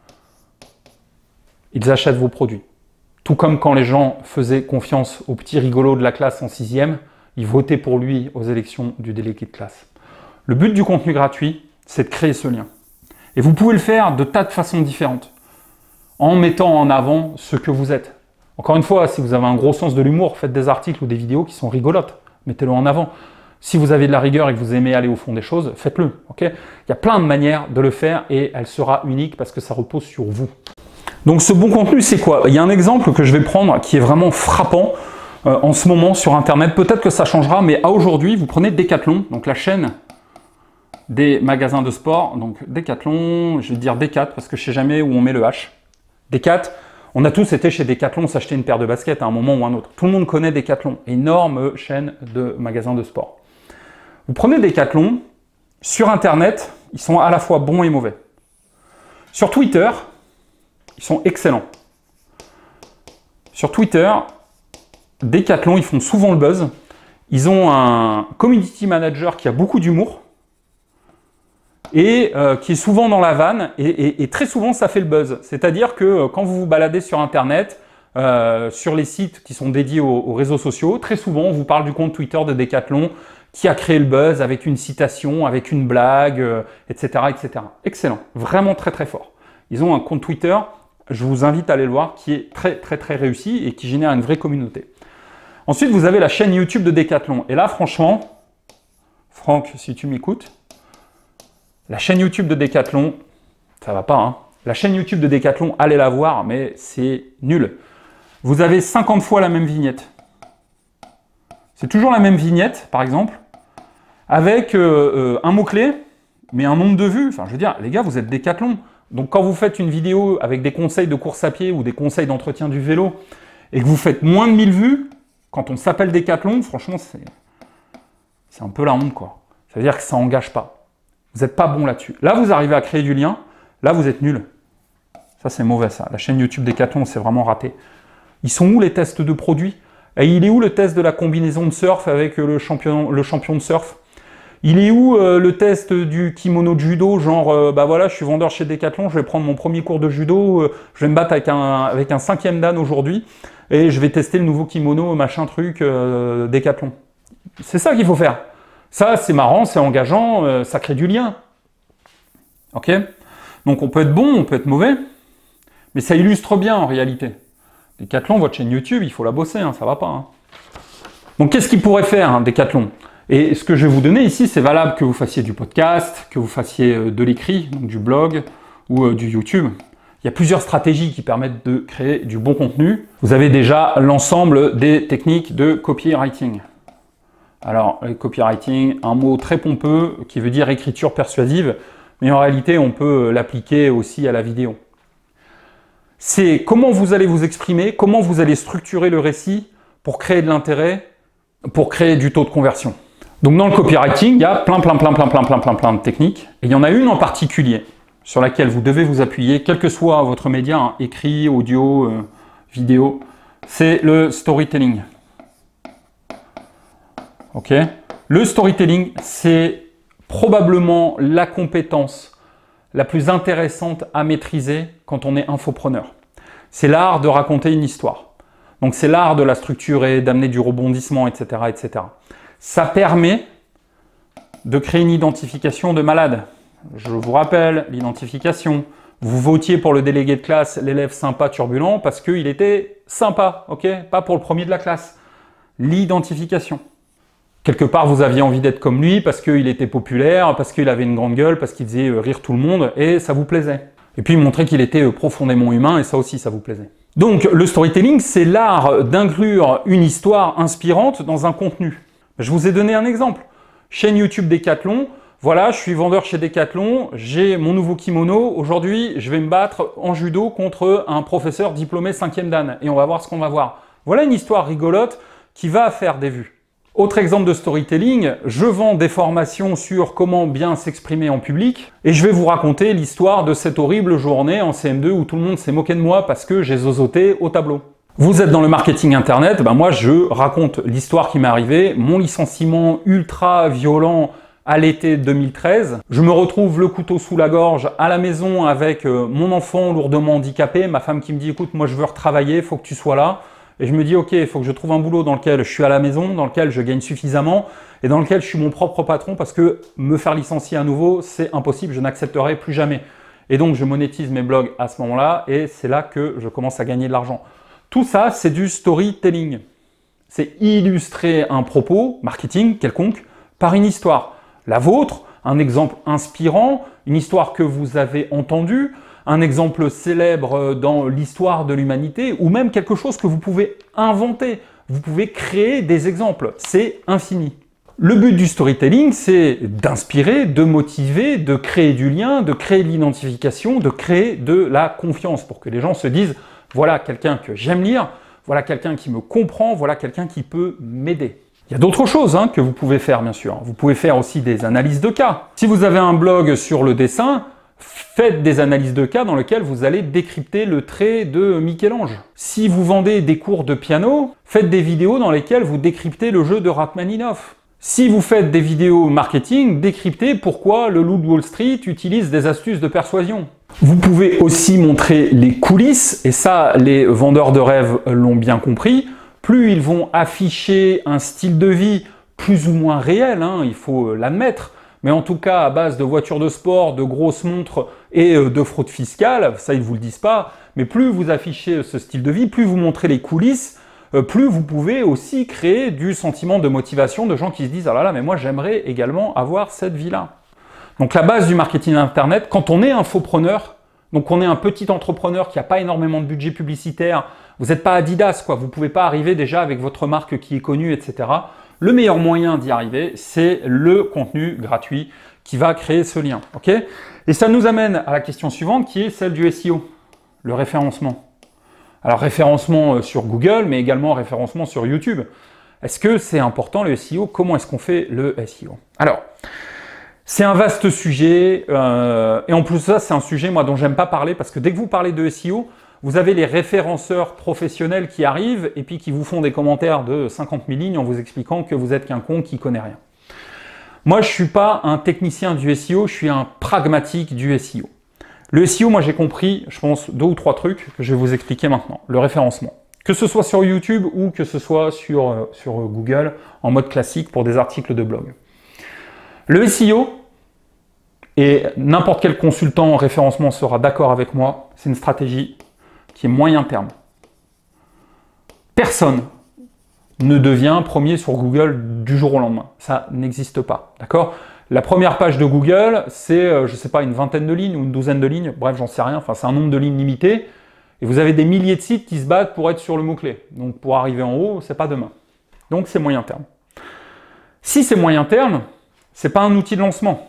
ils achètent vos produits. Tout comme quand les gens faisaient confiance au petit rigolo de la classe en 6e, ils votaient pour lui aux élections du délégué de classe. Le but du contenu gratuit, c'est de créer ce lien. Et vous pouvez le faire de tas de façons différentes, en mettant en avant ce que vous êtes. Encore une fois, si vous avez un gros sens de l'humour, faites des articles ou des vidéos qui sont rigolotes. Mettez-le en avant. Si vous avez de la rigueur et que vous aimez aller au fond des choses, faites-le. Okay? Il y a plein de manières de le faire et elle sera unique parce que ça repose sur vous. Donc ce bon contenu, c'est quoi? Il y a un exemple que je vais prendre qui est vraiment frappant en ce moment sur Internet. Peut-être que ça changera, mais à aujourd'hui, vous prenez Decathlon, donc la chaîne des magasins de sport. Donc Decathlon, je vais dire Decat parce que je ne sais jamais où on met le H. Decat, On a tous été chez Decathlon s'acheter une paire de baskets à un moment ou un autre. Tout le monde connaît Decathlon, énorme chaîne de magasins de sport. Vous prenez Decathlon, sur Internet, ils sont à la fois bons et mauvais. Sur Twitter, ils sont excellents. Sur Twitter, Decathlon, ils font souvent le buzz. Ils ont un community manager qui a beaucoup d'humour et qui est souvent dans la vanne et très souvent ça fait le buzz. C'est-à-dire que quand vous vous baladez sur Internet, sur les sites qui sont dédiés aux réseaux sociaux, très souvent on vous parle du compte Twitter de Decathlon qui a créé le buzz avec une citation, avec une blague, etc., etc. Excellent, vraiment très très fort. Ils ont un compte Twitter, je vous invite à aller le voir, qui est très très très réussi et qui génère une vraie communauté. Ensuite, vous avez la chaîne YouTube de Decathlon. Et là, franchement, Franck, si tu m'écoutes, la chaîne YouTube de Decathlon, ça va pas, hein. La chaîne YouTube de Decathlon, allez la voir, mais c'est nul. Vous avez 50 fois la même vignette. C'est toujours la même vignette, par exemple, avec un mot-clé, mais un nombre de vues. Enfin, je veux dire, les gars, vous êtes Decathlon. Donc, quand vous faites une vidéo avec des conseils de course à pied ou des conseils d'entretien du vélo, et que vous faites moins de 1000 vues, quand on s'appelle Decathlon, franchement, c'est un peu la honte, quoi. Ça veut dire que ça n'engage pas. Vous n'êtes pas bon là-dessus. Là, vous arrivez à créer du lien. Là, vous êtes nul. Ça, c'est mauvais, ça. La chaîne YouTube Decathlon, c'est vraiment raté. Ils sont où les tests de produits? Et il est où le test de la combinaison de surf avec le champion de surf? Il est où le test du kimono de judo? Genre, bah voilà, je suis vendeur chez Decathlon, je vais prendre mon premier cours de judo, je vais me battre avec un 5e dan aujourd'hui, et je vais tester le nouveau kimono, machin truc, Decathlon. C'est ça qu'il faut faire. Ça, c'est marrant, c'est engageant, ça crée du lien. Ok? Donc on peut être bon, on peut être mauvais, mais ça illustre bien en réalité. Decathlon, votre chaîne YouTube, il faut la bosser, hein, ça va pas. Hein. Donc qu'est-ce qu'il pourrait faire, hein, Decathlon? Et ce que je vais vous donner ici, c'est valable que vous fassiez du podcast, que vous fassiez de l'écrit, donc du blog ou du YouTube. Il y a plusieurs stratégies qui permettent de créer du bon contenu. Vous avez déjà l'ensemble des techniques de copywriting. Alors, le copywriting, un mot très pompeux qui veut dire écriture persuasive, mais en réalité, on peut l'appliquer aussi à la vidéo. C'est comment vous allez vous exprimer, comment vous allez structurer le récit pour créer de l'intérêt, pour créer du taux de conversion. Donc dans le copywriting, il y a plein de techniques. Et il y en a une en particulier sur laquelle vous devez vous appuyer, quel que soit votre média, hein, écrit, audio, vidéo, c'est le storytelling. Ok ? Le storytelling, c'est probablement la compétence la plus intéressante à maîtriser quand on est infopreneur. C'est l'art de raconter une histoire. Donc c'est l'art de la structurer, d'amener du rebondissement, etc., etc. Ça permet de créer une identification de malade. Je vous rappelle, l'identification. Vous votiez pour le délégué de classe, l'élève sympa, turbulent, parce qu'il était sympa, ok? Pas pour le premier de la classe. L'identification. Quelque part, vous aviez envie d'être comme lui parce qu'il était populaire, parce qu'il avait une grande gueule, parce qu'il faisait rire tout le monde, et ça vous plaisait. Et puis montrer qu'il était profondément humain, et ça aussi, ça vous plaisait. Donc, le storytelling, c'est l'art d'inclure une histoire inspirante dans un contenu. Je vous ai donné un exemple. Chaîne YouTube Decathlon, voilà, je suis vendeur chez Decathlon, j'ai mon nouveau kimono, aujourd'hui, je vais me battre en judo contre un professeur diplômé 5e dan, et on va voir ce qu'on va voir. Voilà une histoire rigolote qui va faire des vues. Autre exemple de storytelling, je vends des formations sur comment bien s'exprimer en public et je vais vous raconter l'histoire de cette horrible journée en CM2 où tout le monde s'est moqué de moi parce que j'ai zozoté au tableau. Vous êtes dans le marketing internet, ben moi je raconte l'histoire qui m'est arrivée, mon licenciement ultra violent à l'été 2013. Je me retrouve le couteau sous la gorge à la maison avec mon enfant lourdement handicapé, ma femme qui me dit « écoute, moi je veux retravailler, il faut que tu sois là ». Et je me dis, ok, il faut que je trouve un boulot dans lequel je suis à la maison, dans lequel je gagne suffisamment et dans lequel je suis mon propre patron parce que me faire licencier à nouveau, c'est impossible, je n'accepterai plus jamais. Et donc, je monétise mes blogs à ce moment-là et c'est là que je commence à gagner de l'argent. Tout ça, c'est du storytelling. C'est illustrer un propos, marketing quelconque, par une histoire. La vôtre, un exemple inspirant, une histoire que vous avez entendue, un exemple célèbre dans l'histoire de l'humanité ou même quelque chose que vous pouvez inventer. Vous pouvez créer des exemples. C'est infini. Le but du storytelling, c'est d'inspirer, de motiver, de créer du lien, de créer de l'identification, de créer de la confiance pour que les gens se disent « voilà quelqu'un que j'aime lire, voilà quelqu'un qui me comprend, voilà quelqu'un qui peut m'aider. Il y a d'autres choses que vous pouvez faire, bien sûr. Vous pouvez faire aussi des analyses de cas. Si vous avez un blog sur le dessin, faites des analyses de cas dans lesquelles vous allez décrypter le trait de Michel-Ange. Si vous vendez des cours de piano, faites des vidéos dans lesquelles vous décryptez le jeu de Rachmaninoff. Si vous faites des vidéos marketing, décryptez pourquoi le loup de Wall Street utilise des astuces de persuasion. Vous pouvez aussi montrer les coulisses, et ça, les vendeurs de rêves l'ont bien compris. Plus ils vont afficher un style de vie plus ou moins réel, il faut l'admettre, mais en tout cas à base de voitures de sport, de grosses montres et de fraude fiscale, ça ils ne vous le disent pas, mais plus vous affichez ce style de vie, plus vous montrez les coulisses, plus vous pouvez aussi créer du sentiment de motivation de gens qui se disent « Ah là là, mais moi j'aimerais également avoir cette vie-là ». Donc la base du marketing Internet, quand on est infopreneur, donc on est un petit entrepreneur qui n'a pas énormément de budget publicitaire, vous n'êtes pas Adidas, quoi. Vous ne pouvez pas arriver déjà avec votre marque qui est connue, etc. Le meilleur moyen d'y arriver, c'est le contenu gratuit qui va créer ce lien. Okay, et ça nous amène à la question suivante qui est celle du SEO, le référencement. Alors référencement sur Google, mais également référencement sur YouTube. Est-ce que c'est important le SEO? Comment est-ce qu'on fait le SEO? Alors, c'est un vaste sujet, et en plus de ça, c'est un sujet moi dont j'aime pas parler parce que dès que vous parlez de SEO, vous avez les référenceurs professionnels qui arrivent et puis qui vous font des commentaires de 50 000 lignes en vous expliquant que vous êtes qu'un con qui connaît rien. Moi, je suis pas un technicien du SEO, je suis un pragmatique du SEO. Le SEO, moi j'ai compris, je pense, 2 ou 3 trucs que je vais vous expliquer maintenant. Le référencement. Que ce soit sur YouTube ou que ce soit sur Google en mode classique pour des articles de blog. Le SEO, et n'importe quel consultant en référencement sera d'accord avec moi, c'est une stratégie qui est moyen terme. Personne ne devient premier sur Google du jour au lendemain. Ça n'existe pas, d'accord? La première page de Google, c'est, je ne sais pas, une vingtaine de lignes ou une douzaine de lignes, bref, j'en sais rien, enfin c'est un nombre de lignes limité, et vous avez des milliers de sites qui se battent pour être sur le mot-clé. Donc pour arriver en haut, c'est pas demain. Donc c'est moyen terme. Si c'est moyen terme, c'est pas un outil de lancement.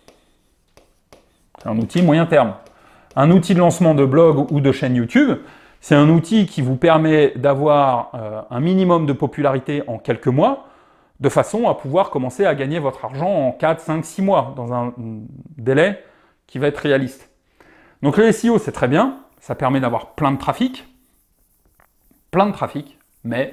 C'est un outil moyen terme. Un outil de lancement de blog ou de chaîne YouTube, c'est un outil qui vous permet d'avoir un minimum de popularité en quelques mois, de façon à pouvoir commencer à gagner votre argent en 4, 5, 6 mois, dans un délai qui va être réaliste. Donc le SEO, c'est très bien, ça permet d'avoir plein de trafic, mais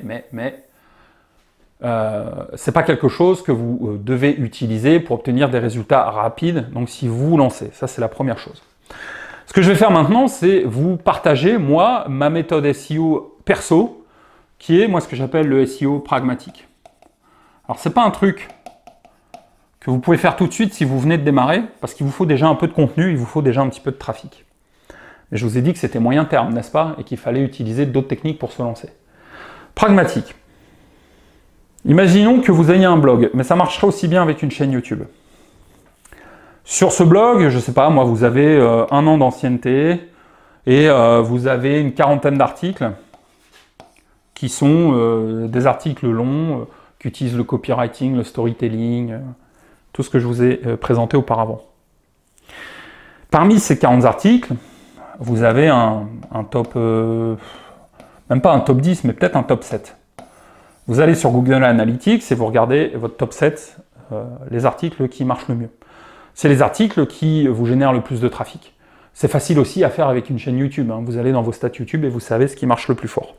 c'est pas quelque chose que vous devez utiliser pour obtenir des résultats rapides, donc si vous vous lancez, ça c'est la première chose. Ce que je vais faire maintenant, c'est vous partager, moi, ma méthode SEO perso, qui est, moi, ce que j'appelle le SEO pragmatique. Alors, c'est pas un truc que vous pouvez faire tout de suite si vous venez de démarrer, parce qu'il vous faut déjà un peu de contenu, il vous faut déjà un petit peu de trafic. Mais je vous ai dit que c'était moyen terme, n'est-ce pas? Et qu'il fallait utiliser d'autres techniques pour se lancer. Pragmatique. Imaginons que vous ayez un blog, mais ça marcherait aussi bien avec une chaîne YouTube. Sur ce blog, je ne sais pas, moi, vous avez 1 an d'ancienneté et vous avez une quarantaine d'articles qui sont des articles longs, qui utilisent le copywriting, le storytelling, tout ce que je vous ai présenté auparavant. Parmi ces 40 articles, vous avez un top, même pas un top 10, mais peut-être un top 7. Vous allez sur Google Analytics et vous regardez votre top 7, les articles qui marchent le mieux. C'est les articles qui vous génèrent le plus de trafic. C'est facile aussi à faire avec une chaîne YouTube. Vous allez dans vos stats YouTube et vous savez ce qui marche le plus fort.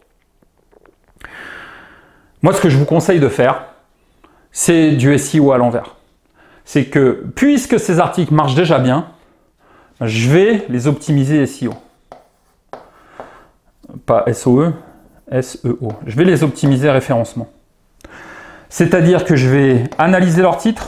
Moi, ce que je vous conseille de faire, c'est du SEO à l'envers. C'est que, puisque ces articles marchent déjà bien, je vais les optimiser SEO. Pas SEO, SEO. Je vais les optimiser référencement. C'est-à-dire que je vais analyser leurs titres,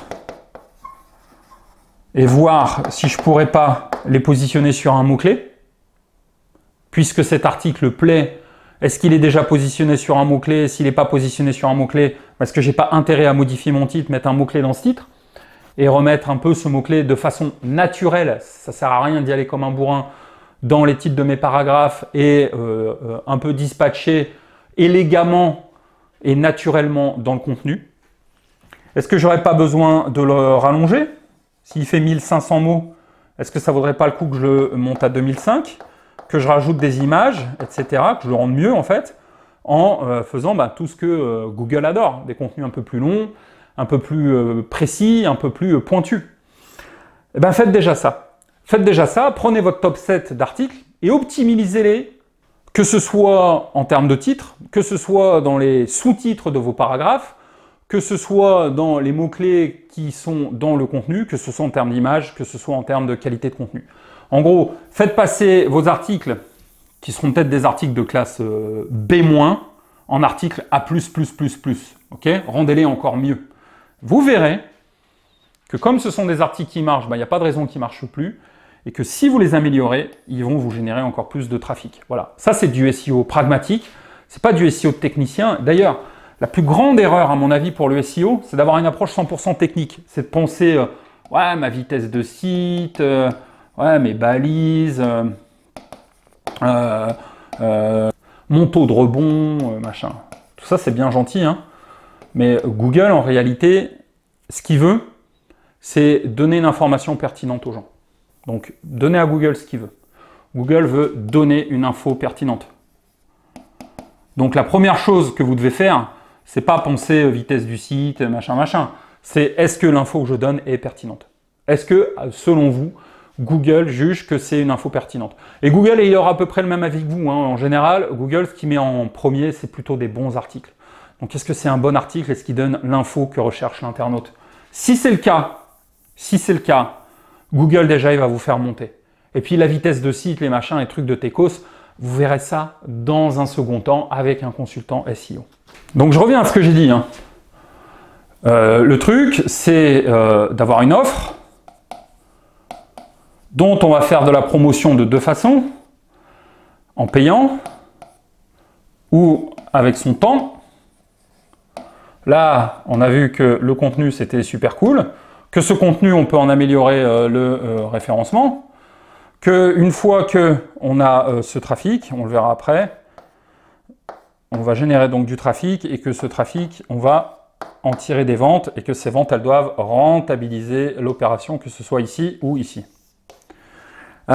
et voir si je ne pourrais pas les positionner sur un mot-clé. Puisque cet article plaît, est-ce qu'il est déjà positionné sur un mot-clé? S'il n'est pas positionné sur un mot-clé, est-ce que je n'ai pas intérêt à modifier mon titre, mettre un mot-clé dans ce titre et remettre un peu ce mot-clé de façon naturelle? Ça ne sert à rien d'y aller comme un bourrin dans les titres de mes paragraphes et un peu dispatcher élégamment et naturellement dans le contenu. Est-ce que je n'aurais pas besoin de le rallonger? S'il fait 1500 mots, est-ce que ça ne vaudrait pas le coup que je le monte à 2005? que je rajoute des images, etc., que je le rende mieux en fait, en faisant tout ce que Google adore, des contenus un peu plus longs, un peu plus précis, un peu plus pointus. Eh bien, faites déjà ça. Faites déjà ça, prenez votre top 7 d'articles et optimisez-les, que ce soit en termes de titres, que ce soit dans les sous-titres de vos paragraphes, que ce soit dans les mots-clés qui sont dans le contenu, que ce soit en termes d'image, que ce soit en termes de qualité de contenu. En gros, faites passer vos articles, qui seront peut-être des articles de classe B-, en articles A++++. Okay, rendez-les encore mieux. Vous verrez que comme ce sont des articles qui marchent, il n'y a pas de raison qu'ils ne marchent plus, et que si vous les améliorez, ils vont vous générer encore plus de trafic. Voilà, ça c'est du SEO pragmatique, c'est pas du SEO de technicien. D'ailleurs, la plus grande erreur, à mon avis, pour le SEO, c'est d'avoir une approche 100% technique. C'est de penser, ouais, ma vitesse de site, ouais, mes balises, mon taux de rebond, machin. Tout ça, c'est bien gentil, hein. Mais Google, en réalité, ce qu'il veut, c'est donner une information pertinente aux gens. Donc, donnez à Google ce qu'il veut. Google veut donner une info pertinente. Donc, la première chose que vous devez faire, c'est pas penser vitesse du site, machin, machin. C'est est-ce que l'info que je donne est pertinente? Est-ce que, selon vous, Google juge que c'est une info pertinente? Et Google, il aura à peu près le même avis que vous, hein. En général, Google, ce qu'il met en premier, c'est plutôt des bons articles. Donc, est-ce que c'est un bon article? Est-ce qu'il donne l'info que recherche l'internaute? Si c'est le cas, Google, déjà, il va vous faire monter. Et puis, la vitesse de site, les machins, les trucs de techos, vous verrez ça dans un second temps avec un consultant SEO. Donc, je reviens à ce que j'ai dit, hein. Le truc, c'est d'avoir une offre dont on va faire de la promotion de deux façons, en payant ou avec son temps. Là, on a vu que le contenu, c'était super cool, que ce contenu, on peut en améliorer le référencement, qu'une fois qu'on a ce trafic, on le verra après, on va générer donc du trafic et que ce trafic, on va en tirer des ventes et que ces ventes, elles doivent rentabiliser l'opération, que ce soit ici ou ici. On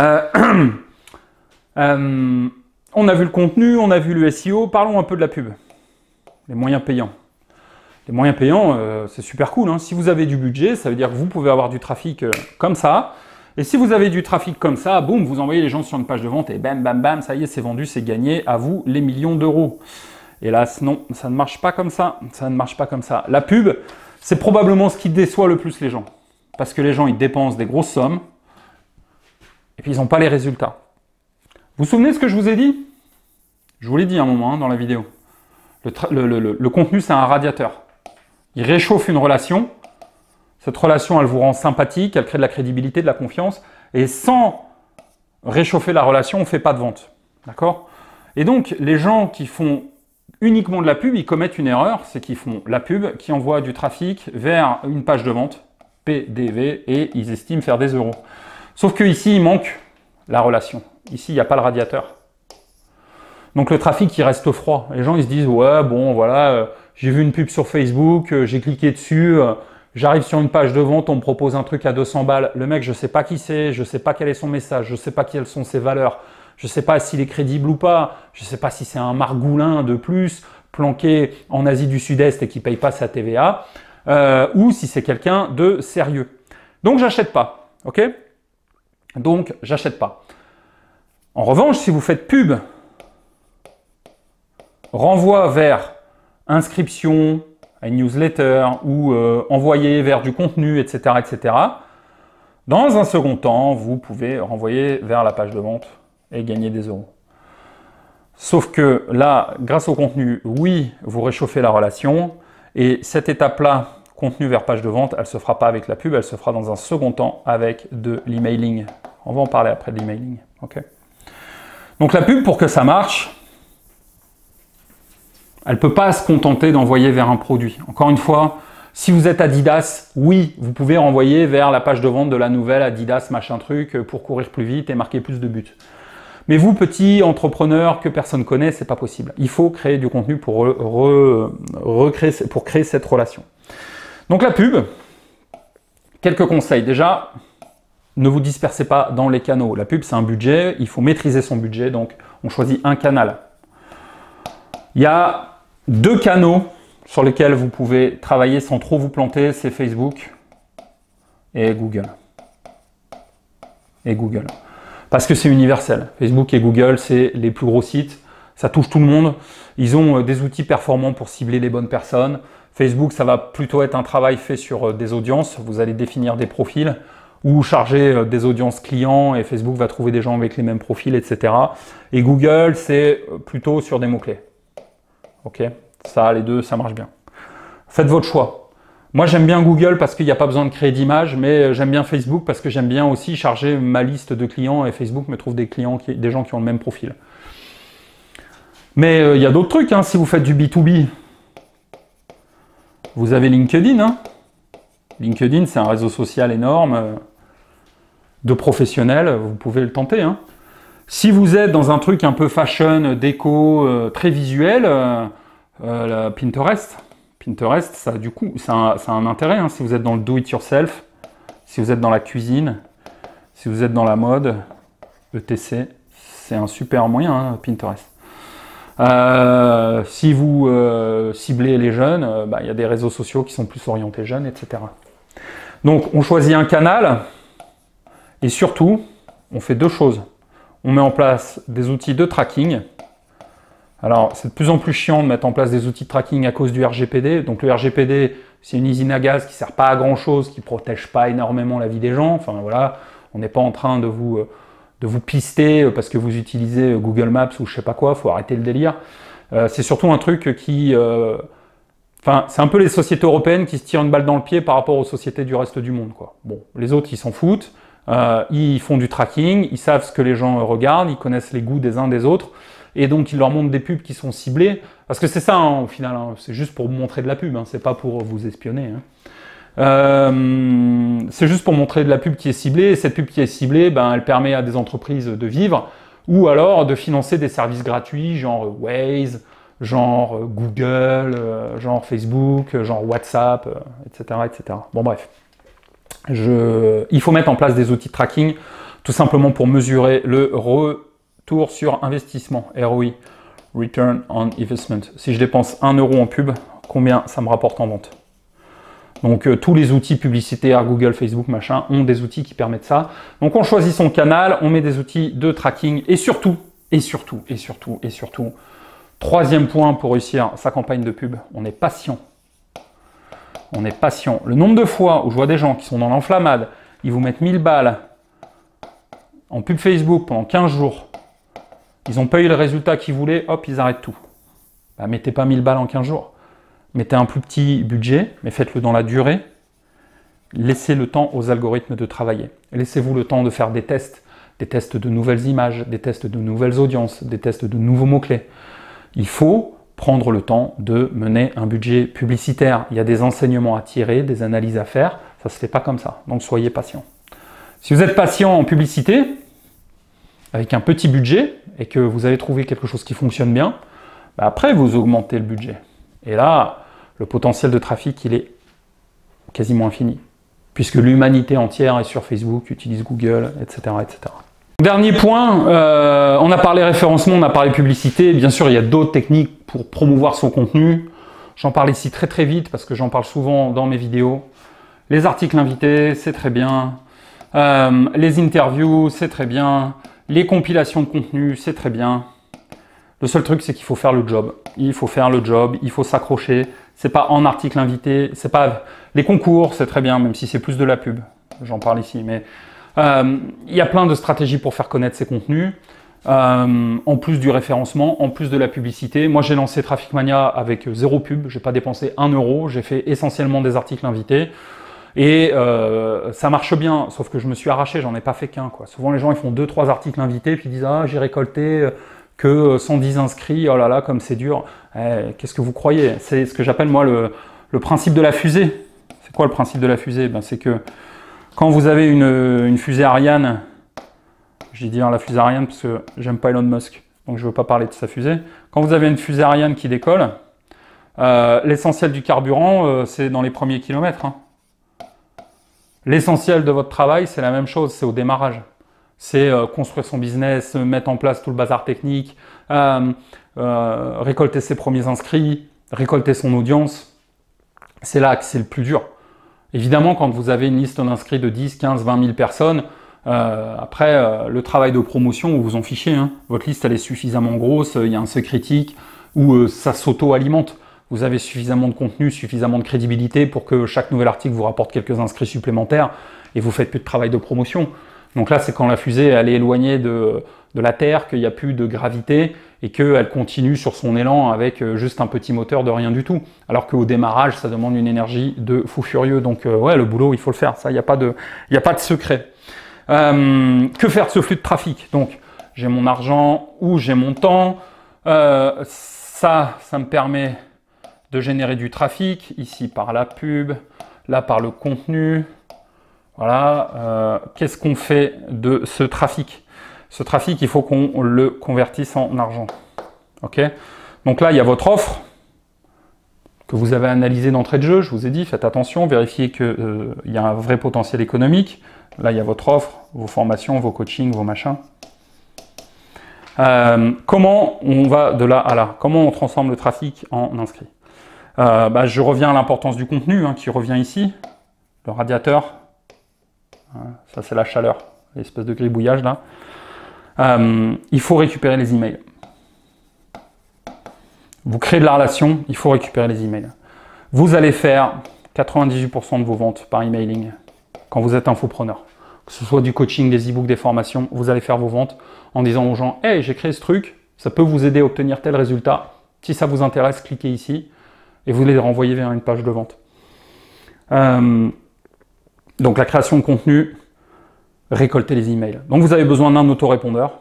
a vu le contenu, on a vu le SEO, parlons un peu de la pub, les moyens payants. Les moyens payants, c'est super cool, hein. Si vous avez du budget, ça veut dire que vous pouvez avoir du trafic comme ça. Et si vous avez du trafic comme ça, boum, vous envoyez les gens sur une page de vente et bam, bam, bam, ça y est, c'est vendu, c'est gagné, à vous les millions d'euros. Hélas, non, ça ne marche pas comme ça. Ça ne marche pas comme ça. La pub, c'est probablement ce qui déçoit le plus les gens. Parce que les gens, ils dépensent des grosses sommes et puis ils n'ont pas les résultats. Vous vous souvenez de ce que je vous ai dit? Je vous l'ai dit à un moment, hein, dans la vidéo. Le contenu, c'est un radiateur. Il réchauffe une relation. Cette relation, elle vous rend sympathique, elle crée de la crédibilité, de la confiance. Et sans réchauffer la relation, on ne fait pas de vente. D'accord? Et donc, les gens qui font uniquement de la pub, ils commettent une erreur, c'est qu'ils font la pub, qui envoie du trafic vers une page de vente, PDV, et ils estiment faire des euros. Sauf qu'ici, il manque la relation. Ici, il n'y a pas le radiateur. Donc le trafic, il reste froid. Les gens, ils se disent, ouais, bon, voilà, j'ai vu une pub sur Facebook, j'ai cliqué dessus, j'arrive sur une page de vente, on me propose un truc à 200 balles. Le mec, je ne sais pas qui c'est, je ne sais pas quel est son message, je ne sais pas quelles sont ses valeurs, je ne sais pas s'il est crédible ou pas, je ne sais pas si c'est un margoulin de plus, planqué en Asie du Sud-Est et qui ne paye pas sa TVA, ou si c'est quelqu'un de sérieux. Donc, j'achète pas, ok? Donc, j'achète pas. En revanche, si vous faites pub, renvoi vers inscription à une newsletter ou envoyer vers du contenu, etc., etc., dans un second temps, vous pouvez renvoyer vers la page de vente et gagner des euros. Sauf que là, grâce au contenu, oui, vous réchauffez la relation et cette étape-là, contenu vers page de vente, elle ne se fera pas avec la pub, elle se fera dans un second temps avec de l'emailing. On va en parler après de l'emailing. Okay. Donc la pub, pour que ça marche, elle ne peut pas se contenter d'envoyer vers un produit. Encore une fois, si vous êtes Adidas, oui, vous pouvez renvoyer vers la page de vente de la nouvelle Adidas machin truc pour courir plus vite et marquer plus de buts. Mais vous, petit entrepreneur que personne ne connaît, c'est pas possible. Il faut créer du contenu pour créer cette relation. Donc la pub, quelques conseils. Déjà, ne vous dispersez pas dans les canaux. La pub, c'est un budget, il faut maîtriser son budget, donc on choisit un canal. Il y a 2 canaux sur lesquels vous pouvez travailler sans trop vous planter, c'est Facebook et Google. Parce que c'est universel. Facebook et Google, c'est les plus gros sites, ça touche tout le monde. Ils ont des outils performants pour cibler les bonnes personnes. Facebook, ça va plutôt être un travail fait sur des audiences. Vous allez définir des profils ou charger des audiences clients et Facebook va trouver des gens avec les mêmes profils, etc. Et Google, c'est plutôt sur des mots-clés. Ok, ça, les deux, ça marche bien. Faites votre choix. Moi, j'aime bien Google parce qu'il n'y a pas besoin de créer d'image, mais j'aime bien Facebook parce que j'aime bien aussi charger ma liste de clients et Facebook me trouve des gens qui ont le même profil. Mais il y a d'autres trucs, hein. Si vous faites du B2B, vous avez LinkedIn. Hein. LinkedIn, c'est un réseau social énorme de professionnels, vous pouvez le tenter. Hein. Si vous êtes dans un truc un peu fashion, déco, très visuel, Pinterest, ça, du coup, ça a un intérêt. Hein. Si vous êtes dans le do-it-yourself, si vous êtes dans la cuisine, si vous êtes dans la mode, ETC, c'est un super moyen, hein, Pinterest. Si vous ciblez les jeunes, il y a des réseaux sociaux qui sont plus orientés jeunes, etc. Donc, on choisit un canal et surtout, on fait 2 choses. On met en place des outils de tracking. Alors, c'est de plus en plus chiant de mettre en place des outils de tracking à cause du RGPD. Donc, le RGPD, c'est une usine à gaz qui ne sert pas à grand-chose, qui ne protège pas énormément la vie des gens. Enfin, voilà, on n'est pas en train de vous pister parce que vous utilisez Google Maps ou je sais pas quoi, il faut arrêter le délire. C'est surtout un truc qui... c'est un peu les sociétés européennes qui se tirent une balle dans le pied par rapport aux sociétés du reste du monde, quoi. Bon, les autres, ils s'en foutent. Ils font du tracking, ils savent ce que les gens regardent, ils connaissent les goûts des uns des autres. Et donc, ils leur montrent des pubs qui sont ciblées. Parce que c'est ça, hein, au final. Hein, c'est juste pour montrer de la pub. Hein, c'est pas pour vous espionner. Hein. C'est juste pour montrer de la pub qui est ciblée. Et cette pub qui est ciblée, elle permet à des entreprises de vivre ou alors de financer des services gratuits, genre Waze, genre Google, genre Facebook, genre WhatsApp, etc., etc. Bon, bref. Il faut mettre en place des outils de tracking tout simplement pour mesurer le retour sur investissement, ROI, Return on Investment. Si je dépense 1 € en pub, combien ça me rapporte en vente? Donc tous les outils publicitaires, Google, Facebook, machin, ont des outils qui permettent ça. Donc on choisit son canal, on met des outils de tracking et surtout, troisième point pour réussir sa campagne de pub, on est patient. On est patient. Le nombre de fois où je vois des gens qui sont dans l'enflammade, ils vous mettent 1000 balles en pub Facebook pendant 15 jours, ils n'ont pas eu le résultat qu'ils voulaient, hop, ils arrêtent tout. Mettez pas 1000 balles en 15 jours. Mettez un plus petit budget, mais faites-le dans la durée. Laissez le temps aux algorithmes de travailler. Laissez-vous le temps de faire des tests de nouvelles images, des tests de nouvelles audiences, des tests de nouveaux mots-clés. Il faut prendre le temps de mener un budget publicitaire. Il y a des enseignements à tirer, des analyses à faire. Ça ne se fait pas comme ça. Donc soyez patient. Si vous êtes patient en publicité, avec un petit budget, et que vous avez trouvé quelque chose qui fonctionne bien, après vous augmentez le budget. Et là, le potentiel de trafic, il est quasiment infini. Puisque l'humanité entière est sur Facebook, utilise Google, etc., etc. Dernier point, on a parlé référencement, on a parlé publicité. Bien sûr, il y a d'autres techniques pour promouvoir son contenu. J'en parle ici très très vite parce que j'en parle souvent dans mes vidéos. Les articles invités, c'est très bien. Les interviews, c'est très bien. Les compilations de contenu, c'est très bien. Le seul truc, c'est qu'il faut faire le job. Il faut faire le job, il faut s'accrocher. C'est pas en article invité, c'est pas... Les concours, c'est très bien, même si c'est plus de la pub. J'en parle ici, mais... il y a plein de stratégies pour faire connaître ces contenus, en plus du référencement, en plus de la publicité. Moi, j'ai lancé Traffic Mania avec 0 pub, j'ai pas dépensé 1 €, j'ai fait essentiellement des articles invités. Et ça marche bien, sauf que je me suis arraché, j'en ai pas fait qu'un, quoi. Souvent, les gens, ils font 2-3 articles invités, puis ils disent « Ah, j'ai récolté que 110 inscrits, oh là là, comme c'est dur. » Qu'est-ce que vous croyez? C'est ce que j'appelle, moi, le principe de la fusée. C'est quoi le principe de la fusée? C'est que quand vous avez une fusée Ariane, je dis la fusée Ariane parce que j'aime pas Elon Musk, donc je ne veux pas parler de sa fusée. Quand vous avez une fusée Ariane qui décolle, l'essentiel du carburant, c'est dans les premiers kilomètres. Hein. L'essentiel de votre travail, c'est la même chose, c'est au démarrage. C'est construire son business, mettre en place tout le bazar technique, récolter ses premiers inscrits, récolter son audience. C'est là que c'est le plus dur. Évidemment, quand vous avez une liste d'inscrits de 10, 15, 20 000 personnes, après, le travail de promotion, vous vous en fichez. Hein. Votre liste, elle est suffisamment grosse, il y a un seuil critique où ça s'auto-alimente. Vous avez suffisamment de contenu, suffisamment de crédibilité pour que chaque nouvel article vous rapporte quelques inscrits supplémentaires et vous faites plus de travail de promotion. Donc là, c'est quand la fusée elle est éloignée de la Terre, qu'il n'y a plus de gravité et qu'elle continue sur son élan avec juste un petit moteur de rien du tout. Alors qu'au démarrage, ça demande une énergie de fou furieux. Donc ouais, le boulot, il faut le faire. Ça, il n'y a pas de secret. Que faire de ce flux de trafic? Donc, j'ai mon argent ou j'ai mon temps. Ça me permet de générer du trafic. Ici, par la pub. Là, par le contenu. Voilà, qu'est-ce qu'on fait de ce trafic? Ce trafic, il faut qu'on le convertisse en argent. Ok? Donc là, il y a votre offre que vous avez analysée d'entrée de jeu. Je vous ai dit, faites attention, vérifiez qu'il y a un vrai potentiel économique. Là, il y a votre offre, vos formations, vos coachings, vos machins. Comment on va de là à là? Comment on transforme le trafic en inscrit? Je reviens à l'importance du contenu, qui revient ici. Le radiateur. Ça, c'est la chaleur, l'espèce de gribouillage là. Il faut récupérer les emails. Vous créez de la relation, il faut récupérer les emails. Vous allez faire 98% de vos ventes par emailing quand vous êtes infopreneur. Que ce soit du coaching, des e-books, des formations, vous allez faire vos ventes en disant aux gens « Hey, j'ai créé ce truc, ça peut vous aider à obtenir tel résultat. Si ça vous intéresse, cliquez ici. » Et vous les renvoyez vers une page de vente. Donc la création de contenu, récolter les emails. Donc vous avez besoin d'un autorépondeur,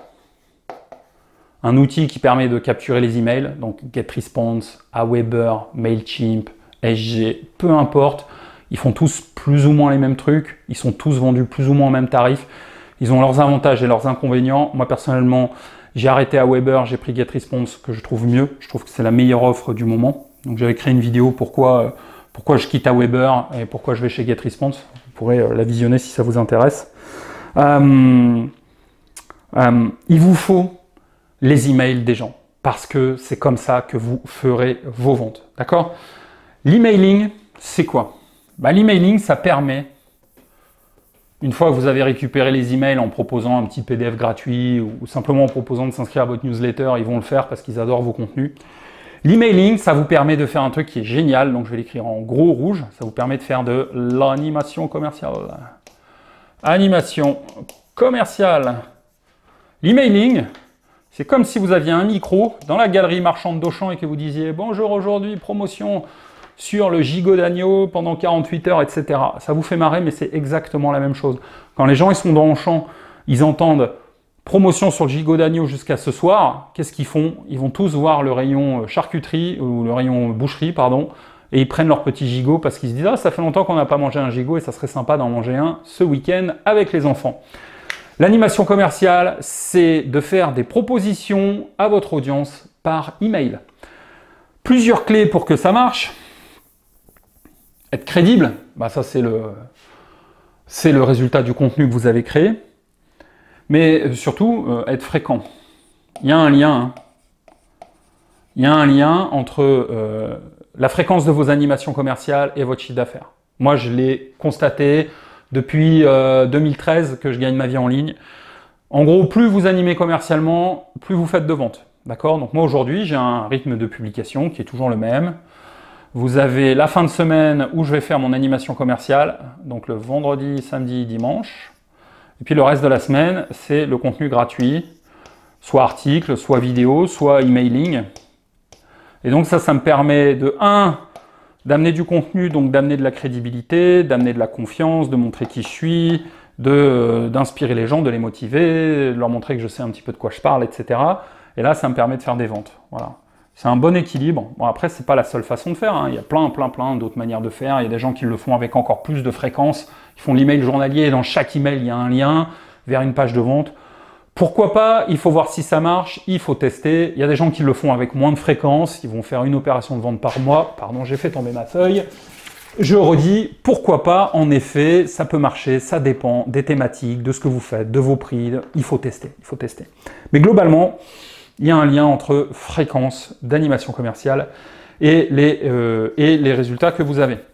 un outil qui permet de capturer les emails, donc GetResponse, Aweber, Mailchimp, SG, peu importe. Ils font tous plus ou moins les mêmes trucs, ils sont tous vendus plus ou moins au même tarif. Ils ont leurs avantages et leurs inconvénients. Moi personnellement, j'ai arrêté Aweber, j'ai pris GetResponse que je trouve mieux. Je trouve que c'est la meilleure offre du moment. Donc j'avais créé une vidéo pourquoi je quitte Aweber et pourquoi je vais chez GetResponse. Vous pourrez la visionner si ça vous intéresse. Il vous faut les emails des gens parce que c'est comme ça que vous ferez vos ventes. D'accord? L'emailing, c'est quoi? L'emailing, ça permet, une fois que vous avez récupéré les emails en proposant un petit PDF gratuit ou simplement en proposant de s'inscrire à votre newsletter, ils vont le faire parce qu'ils adorent vos contenus. L'emailing, ça vous permet de faire un truc qui est génial, donc je vais l'écrire en gros rouge, ça vous permet de faire de l'animation commerciale. Animation commerciale. L'emailing, c'est comme si vous aviez un micro dans la galerie marchande d'Auchan et que vous disiez « Bonjour, aujourd'hui, promotion sur le gigot d'agneau pendant 48 heures, etc. » Ça vous fait marrer, mais c'est exactement la même chose. Quand les gens ils sont dans Auchan, ils entendent promotion sur le gigot d'agneau jusqu'à ce soir, qu'est-ce qu'ils font? Ils vont tous voir le rayon charcuterie, ou le rayon boucherie, pardon, et ils prennent leur petit gigot parce qu'ils se disent « Ah, ça fait longtemps qu'on n'a pas mangé un gigot et ça serait sympa d'en manger un ce week-end avec les enfants. » L'animation commerciale, c'est de faire des propositions à votre audience par email. Plusieurs clés pour que ça marche. Être crédible, ça c'est le résultat du contenu que vous avez créé. Mais surtout, être fréquent. Il y a un lien. Il y a un lien entre la fréquence de vos animations commerciales et votre chiffre d'affaires. Moi, je l'ai constaté depuis 2013 que je gagne ma vie en ligne. En gros, plus vous animez commercialement, plus vous faites de ventes. D'accord? Donc moi, aujourd'hui, j'ai un rythme de publication qui est toujours le même. Vous avez la fin de semaine où je vais faire mon animation commerciale, donc le vendredi, samedi, dimanche. Et puis le reste de la semaine, c'est le contenu gratuit, soit article, soit vidéo, soit emailing. Et donc ça me permet de 1, d'amener du contenu, donc d'amener de la crédibilité, d'amener de la confiance, de montrer qui je suis, d'inspirer les gens, de les motiver, de leur montrer que je sais un petit peu de quoi je parle, etc. Et là, ça me permet de faire des ventes. Voilà. C'est un bon équilibre. Bon, après, c'est pas la seule façon de faire. Il y a plein d'autres manières de faire. Il y a des gens qui le font avec encore plus de fréquence. Ils font l'email journalier et dans chaque email, il y a un lien vers une page de vente. Pourquoi pas? Il faut voir si ça marche. Il faut tester. Il y a des gens qui le font avec moins de fréquence. Ils vont faire une opération de vente par mois. Pardon, j'ai fait tomber ma feuille. Je redis, pourquoi pas, en effet, ça peut marcher, ça dépend des thématiques, de ce que vous faites, de vos prix, il faut tester, il faut tester. Mais globalement, il y a un lien entre fréquence d'animation commerciale et les résultats que vous avez.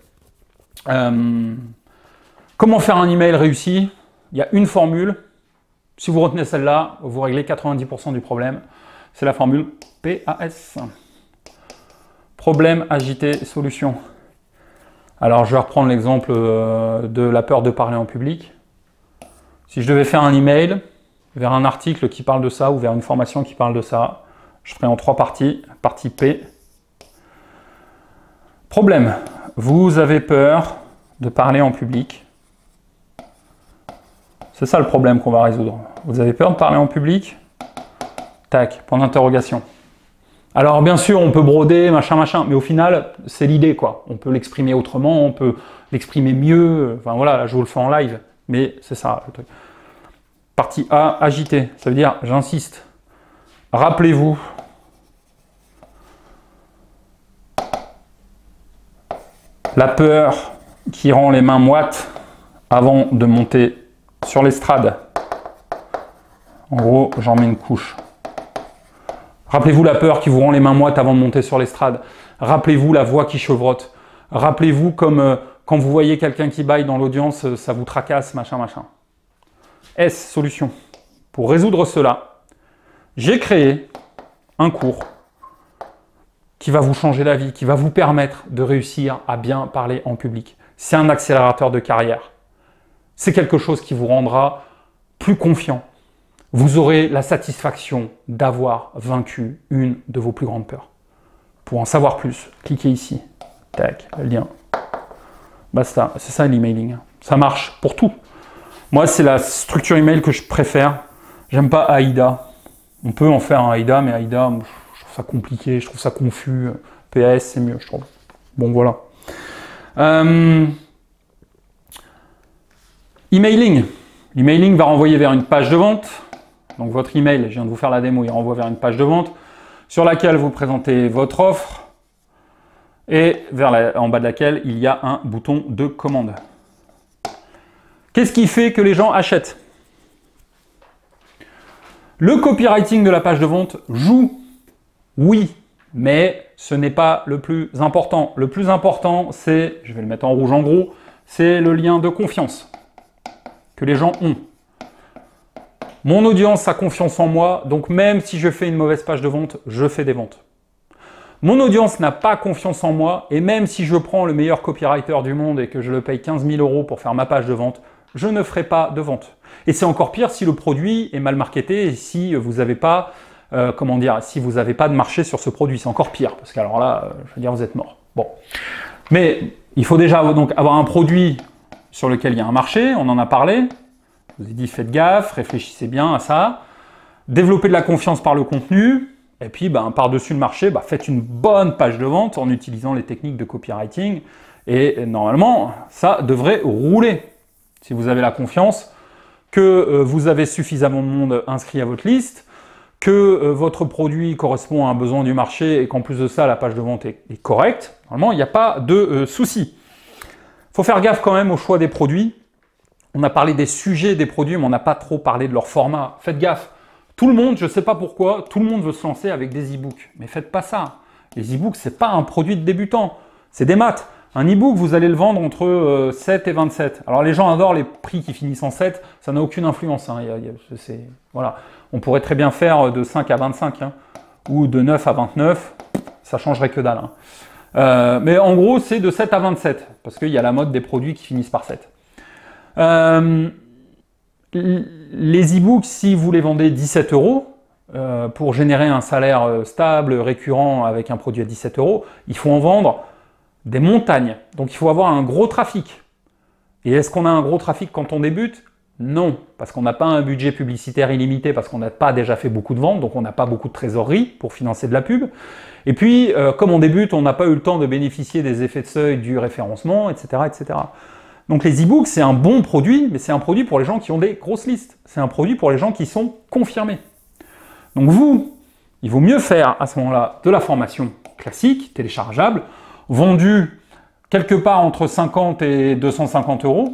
Comment faire un email réussi? Il y a une formule. Si vous retenez celle-là, vous réglez 90% du problème. C'est la formule PAS. Problème, agité, solution. Alors, je vais reprendre l'exemple de la peur de parler en public. Si je devais faire un email vers un article qui parle de ça ou vers une formation qui parle de ça, je ferai en 3 parties. Partie P. Problème, vous avez peur de parler en public. C'est ça le problème qu'on va résoudre. Vous avez peur de parler en public? Tac, point d'interrogation. Alors bien sûr, on peut broder, machin, mais au final, c'est l'idée, quoi. On peut l'exprimer autrement, on peut l'exprimer mieux. Enfin voilà, là, je vous le fais en live, mais c'est ça le truc. Partie A, agité. Ça veut dire, j'insiste. Rappelez-vous. La peur qui rend les mains moites avant de monter sur l'estrade. En gros, j'en mets une couche. Rappelez-vous la peur qui vous rend les mains moites avant de monter sur l'estrade. Rappelez-vous la voix qui chevrotte. Rappelez-vous comme quand vous voyez quelqu'un qui baille dans l'audience, ça vous tracasse, machin. S, solution. Pour résoudre cela, j'ai créé un cours qui va vous changer la vie, qui va vous permettre de réussir à bien parler en public. C'est un accélérateur de carrière. C'est quelque chose qui vous rendra plus confiant. Vous aurez la satisfaction d'avoir vaincu une de vos plus grandes peurs. Pour en savoir plus, cliquez ici. Tac, lien. Basta, c'est ça l'emailing. Ça marche pour tout. Moi, c'est la structure email que je préfère. J'aime pas AIDA. On peut en faire un AIDA, mais AIDA, je trouve ça compliqué, je trouve ça confus. PAS, c'est mieux, je trouve. Bon, voilà. Emailing. L'emailing va renvoyer vers une page de vente. Donc votre email, je viens de vous faire la démo, il renvoie vers une page de vente sur laquelle vous présentez votre offre et en bas de laquelle il y a un bouton de commande. Qu'est-ce qui fait que les gens achètent? Le copywriting de la page de vente joue, oui, mais ce n'est pas le plus important. Le plus important, c'est, je vais le mettre en rouge en gros, c'est le lien de confiance que les gens ont. Mon audience a confiance en moi, donc même si je fais une mauvaise page de vente, je fais des ventes. Mon audience n'a pas confiance en moi, et même si je prends le meilleur copywriter du monde et que je le paye 15 000 € pour faire ma page de vente, je ne ferai pas de vente. Et c'est encore pire si le produit est mal marketé et si vous n'avez pas, si vous n'avez pas de marché sur ce produit. C'est encore pire, parce qu'alors là, je veux dire, vous êtes mort. Bon. Mais il faut déjà donc avoir un produit sur lequel il y a un marché, on en a parlé. Je vous ai dit, faites gaffe, réfléchissez bien à ça. Développez de la confiance par le contenu. Et puis, par-dessus le marché, faites une bonne page de vente en utilisant les techniques de copywriting. Et normalement, ça devrait rouler. Si vous avez la confiance, que vous avez suffisamment de monde inscrit à votre liste, que votre produit correspond à un besoin du marché et qu'en plus de ça, la page de vente est correcte, normalement, il n'y a pas de souci. Il faut faire gaffe quand même au choix des produits. On a parlé des sujets des produits, mais on n'a pas trop parlé de leur format. Faites gaffe. Tout le monde, je ne sais pas pourquoi, tout le monde veut se lancer avec des e-books. Mais faites pas ça. Les e-books, ce n'est pas un produit de débutant. C'est des maths. Un e-book, vous allez le vendre entre 7 et 27. Alors les gens adorent les prix qui finissent en 7. Ça n'a aucune influence. Voilà. On pourrait très bien faire de 5 à 25 ou de 9 à 29. Ça changerait que dalle. Mais en gros, c'est de 7 à 27. Parce qu'il y a la mode des produits qui finissent par 7. Les e-books, si vous les vendez 17 €, pour générer un salaire stable, récurrent avec un produit à 17 €, il faut en vendre des montagnes. Donc il faut avoir un gros trafic. Et est-ce qu'on a un gros trafic quand on débute? Non, parce qu'on n'a pas un budget publicitaire illimité, parce qu'on n'a pas déjà fait beaucoup de ventes, donc on n'a pas beaucoup de trésorerie pour financer de la pub. Et puis, comme on débute, on n'a pas eu le temps de bénéficier des effets de seuil du référencement, etc. etc. Donc les e-books, c'est un bon produit, mais c'est un produit pour les gens qui ont des grosses listes. C'est un produit pour les gens qui sont confirmés. Donc vous, il vaut mieux faire à ce moment-là de la formation classique, téléchargeable, vendue quelque part entre 50 et 250 euros.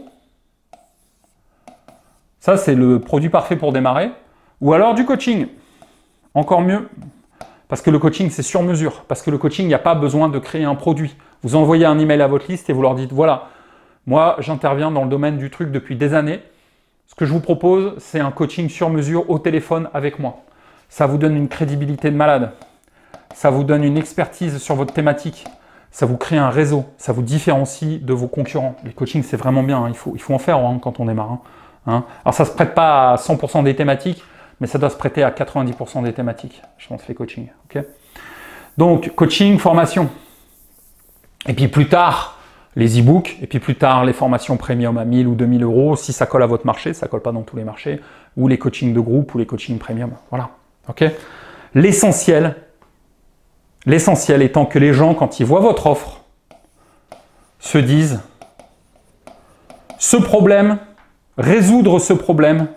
Ça, c'est le produit parfait pour démarrer. Ou alors du coaching. Encore mieux. Parce que le coaching, c'est sur mesure. Parce que le coaching, il n'y a pas besoin de créer un produit. Vous envoyez un email à votre liste et vous leur dites, voilà, moi, j'interviens dans le domaine du truc depuis des années. Ce que je vous propose, c'est un coaching sur mesure au téléphone avec moi. Ça vous donne une crédibilité de malade. Ça vous donne une expertise sur votre thématique. Ça vous crée un réseau. Ça vous différencie de vos concurrents. Le coaching, c'est vraiment bien. Hein. Il faut en faire quand on démarre. Hein. Alors, ça ne se prête pas à 100% des thématiques, mais ça doit se prêter à 90% des thématiques. Je pense les coaching. Okay, donc, coaching, formation. Et puis plus tard, les e-books. Et puis plus tard, les formations premium à 1000 ou 2000 euros, si ça colle à votre marché. Ça ne colle pas dans tous les marchés. Ou les coachings de groupe ou les coachings premium. Voilà. Okay, l'essentiel étant que les gens, quand ils voient votre offre, se disent « Ce problème, résoudre ce problème,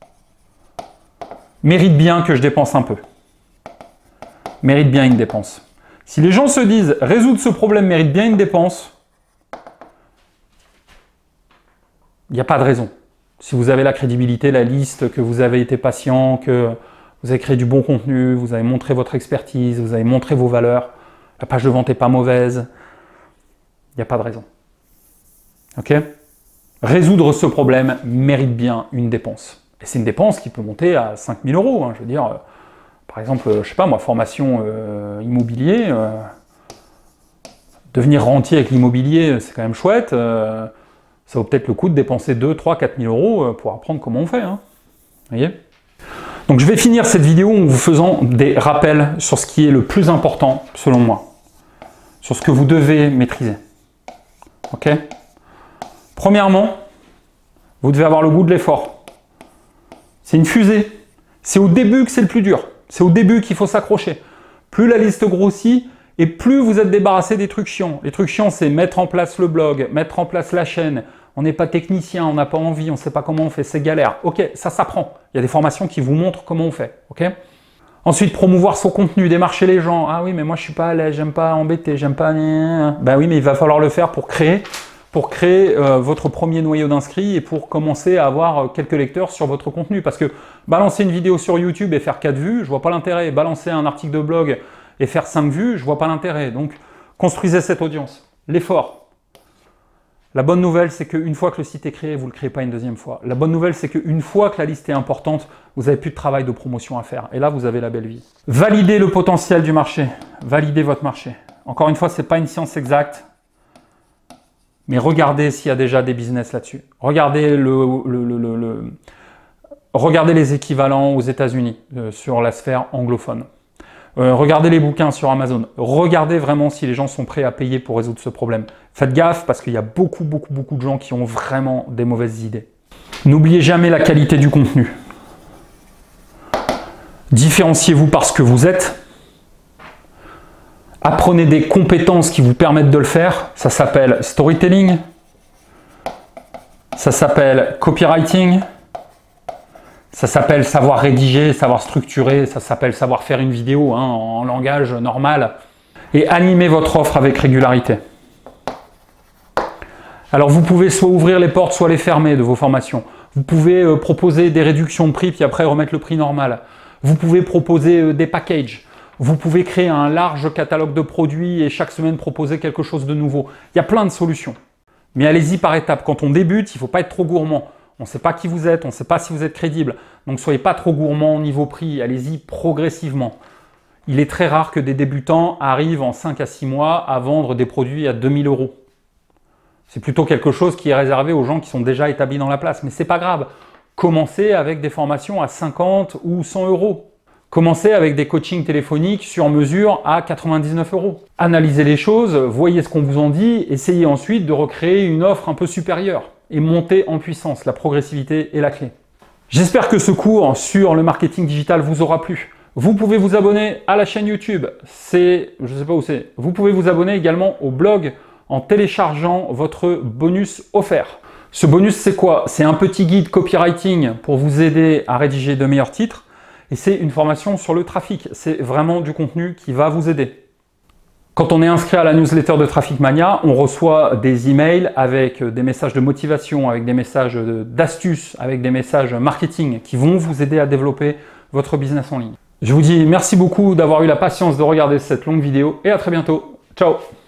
mérite bien que je dépense un peu. Mérite bien une dépense. » Si les gens se disent « Résoudre ce problème mérite bien une dépense », il n'y a pas de raison. Si vous avez la crédibilité, la liste, que vous avez été patient, que vous avez créé du bon contenu, vous avez montré votre expertise, vous avez montré vos valeurs, la page de vente n'est pas mauvaise, il n'y a pas de raison. Ok ? Résoudre ce problème mérite bien une dépense. Et c'est une dépense qui peut monter à 5000 euros. Hein. Je veux dire, par exemple, je sais pas moi, formation immobilier, devenir rentier avec l'immobilier, c'est quand même chouette. Ça vaut peut-être le coup de dépenser 2, 3, 4000 euros pour apprendre comment on fait. Hein. Vous voyez ? Donc je vais finir cette vidéo en vous faisant des rappels sur ce qui est le plus important selon moi, sur ce que vous devez maîtriser. Ok ? Premièrement, vous devez avoir le goût de l'effort. C'est une fusée. C'est au début que c'est le plus dur. C'est au début qu'il faut s'accrocher. Plus la liste grossit et plus vous êtes débarrassé des trucs chiants. Les trucs chiants, c'est mettre en place le blog, mettre en place la chaîne. On n'est pas technicien, on n'a pas envie, on ne sait pas comment on fait, c'est galère. Ok, ça s'apprend. Il y a des formations qui vous montrent comment on fait. Ok ? Ensuite, promouvoir son contenu, démarcher les gens. Ah oui, mais moi je suis pas à l'aise, j'aime pas embêter, j'aime pas... Ben oui, mais il va falloir le faire pour créer votre premier noyau d'inscrits et pour commencer à avoir quelques lecteurs sur votre contenu. Parce que balancer une vidéo sur YouTube et faire 4 vues, je vois pas l'intérêt. Balancer un article de blog et faire 5 vues, je vois pas l'intérêt. Donc, construisez cette audience. L'effort. La bonne nouvelle, c'est qu'une fois que le site est créé, vous ne le créez pas une deuxième fois. La bonne nouvelle, c'est qu'une fois que la liste est importante, vous n'avez plus de travail de promotion à faire. Et là, vous avez la belle vie. Validez le potentiel du marché. Validez votre marché. Encore une fois, ce n'est pas une science exacte. Mais regardez s'il y a déjà des business là-dessus. Regardez, regardez les équivalents aux États-Unis sur la sphère anglophone. Regardez les bouquins sur Amazon. Regardez vraiment si les gens sont prêts à payer pour résoudre ce problème. Faites gaffe parce qu'il y a beaucoup de gens qui ont vraiment des mauvaises idées. N'oubliez jamais la qualité du contenu. Différenciez-vous par ce que vous êtes. Apprenez des compétences qui vous permettent de le faire. Ça s'appelle storytelling. Ça s'appelle copywriting. Ça s'appelle savoir rédiger, savoir structurer. Ça s'appelle savoir faire une vidéo en langage normal. Et animez votre offre avec régularité. Alors vous pouvez soit ouvrir les portes, soit les fermer de vos formations. Vous pouvez proposer des réductions de prix, puis après remettre le prix normal. Vous pouvez proposer des packages. Vous pouvez créer un large catalogue de produits et chaque semaine proposer quelque chose de nouveau. Il y a plein de solutions. Mais allez-y par étapes. Quand on débute, il ne faut pas être trop gourmand. On ne sait pas qui vous êtes, on ne sait pas si vous êtes crédible. Donc soyez pas trop gourmand au niveau prix. Allez-y progressivement. Il est très rare que des débutants arrivent en 5 à 6 mois à vendre des produits à 2000 euros. C'est plutôt quelque chose qui est réservé aux gens qui sont déjà établis dans la place. Mais ce n'est pas grave. Commencez avec des formations à 50 ou 100 euros. Commencez avec des coachings téléphoniques sur mesure à 99 euros. Analysez les choses, voyez ce qu'on vous en dit, essayez ensuite de recréer une offre un peu supérieure et montez en puissance. La progressivité est la clé. J'espère que ce cours sur le marketing digital vous aura plu. Vous pouvez vous abonner à la chaîne YouTube, je ne sais pas où c'est. Vous pouvez vous abonner également au blog en téléchargeant votre bonus offert. Ce bonus, c'est quoi? C'est un petit guide copywriting pour vous aider à rédiger de meilleurs titres. Et c'est une formation sur le trafic. C'est vraiment du contenu qui va vous aider. Quand on est inscrit à la newsletter de Traffic Mania, on reçoit des emails avec des messages de motivation, avec des messages d'astuces, avec des messages marketing qui vont vous aider à développer votre business en ligne. Je vous dis merci beaucoup d'avoir eu la patience de regarder cette longue vidéo et à très bientôt. Ciao!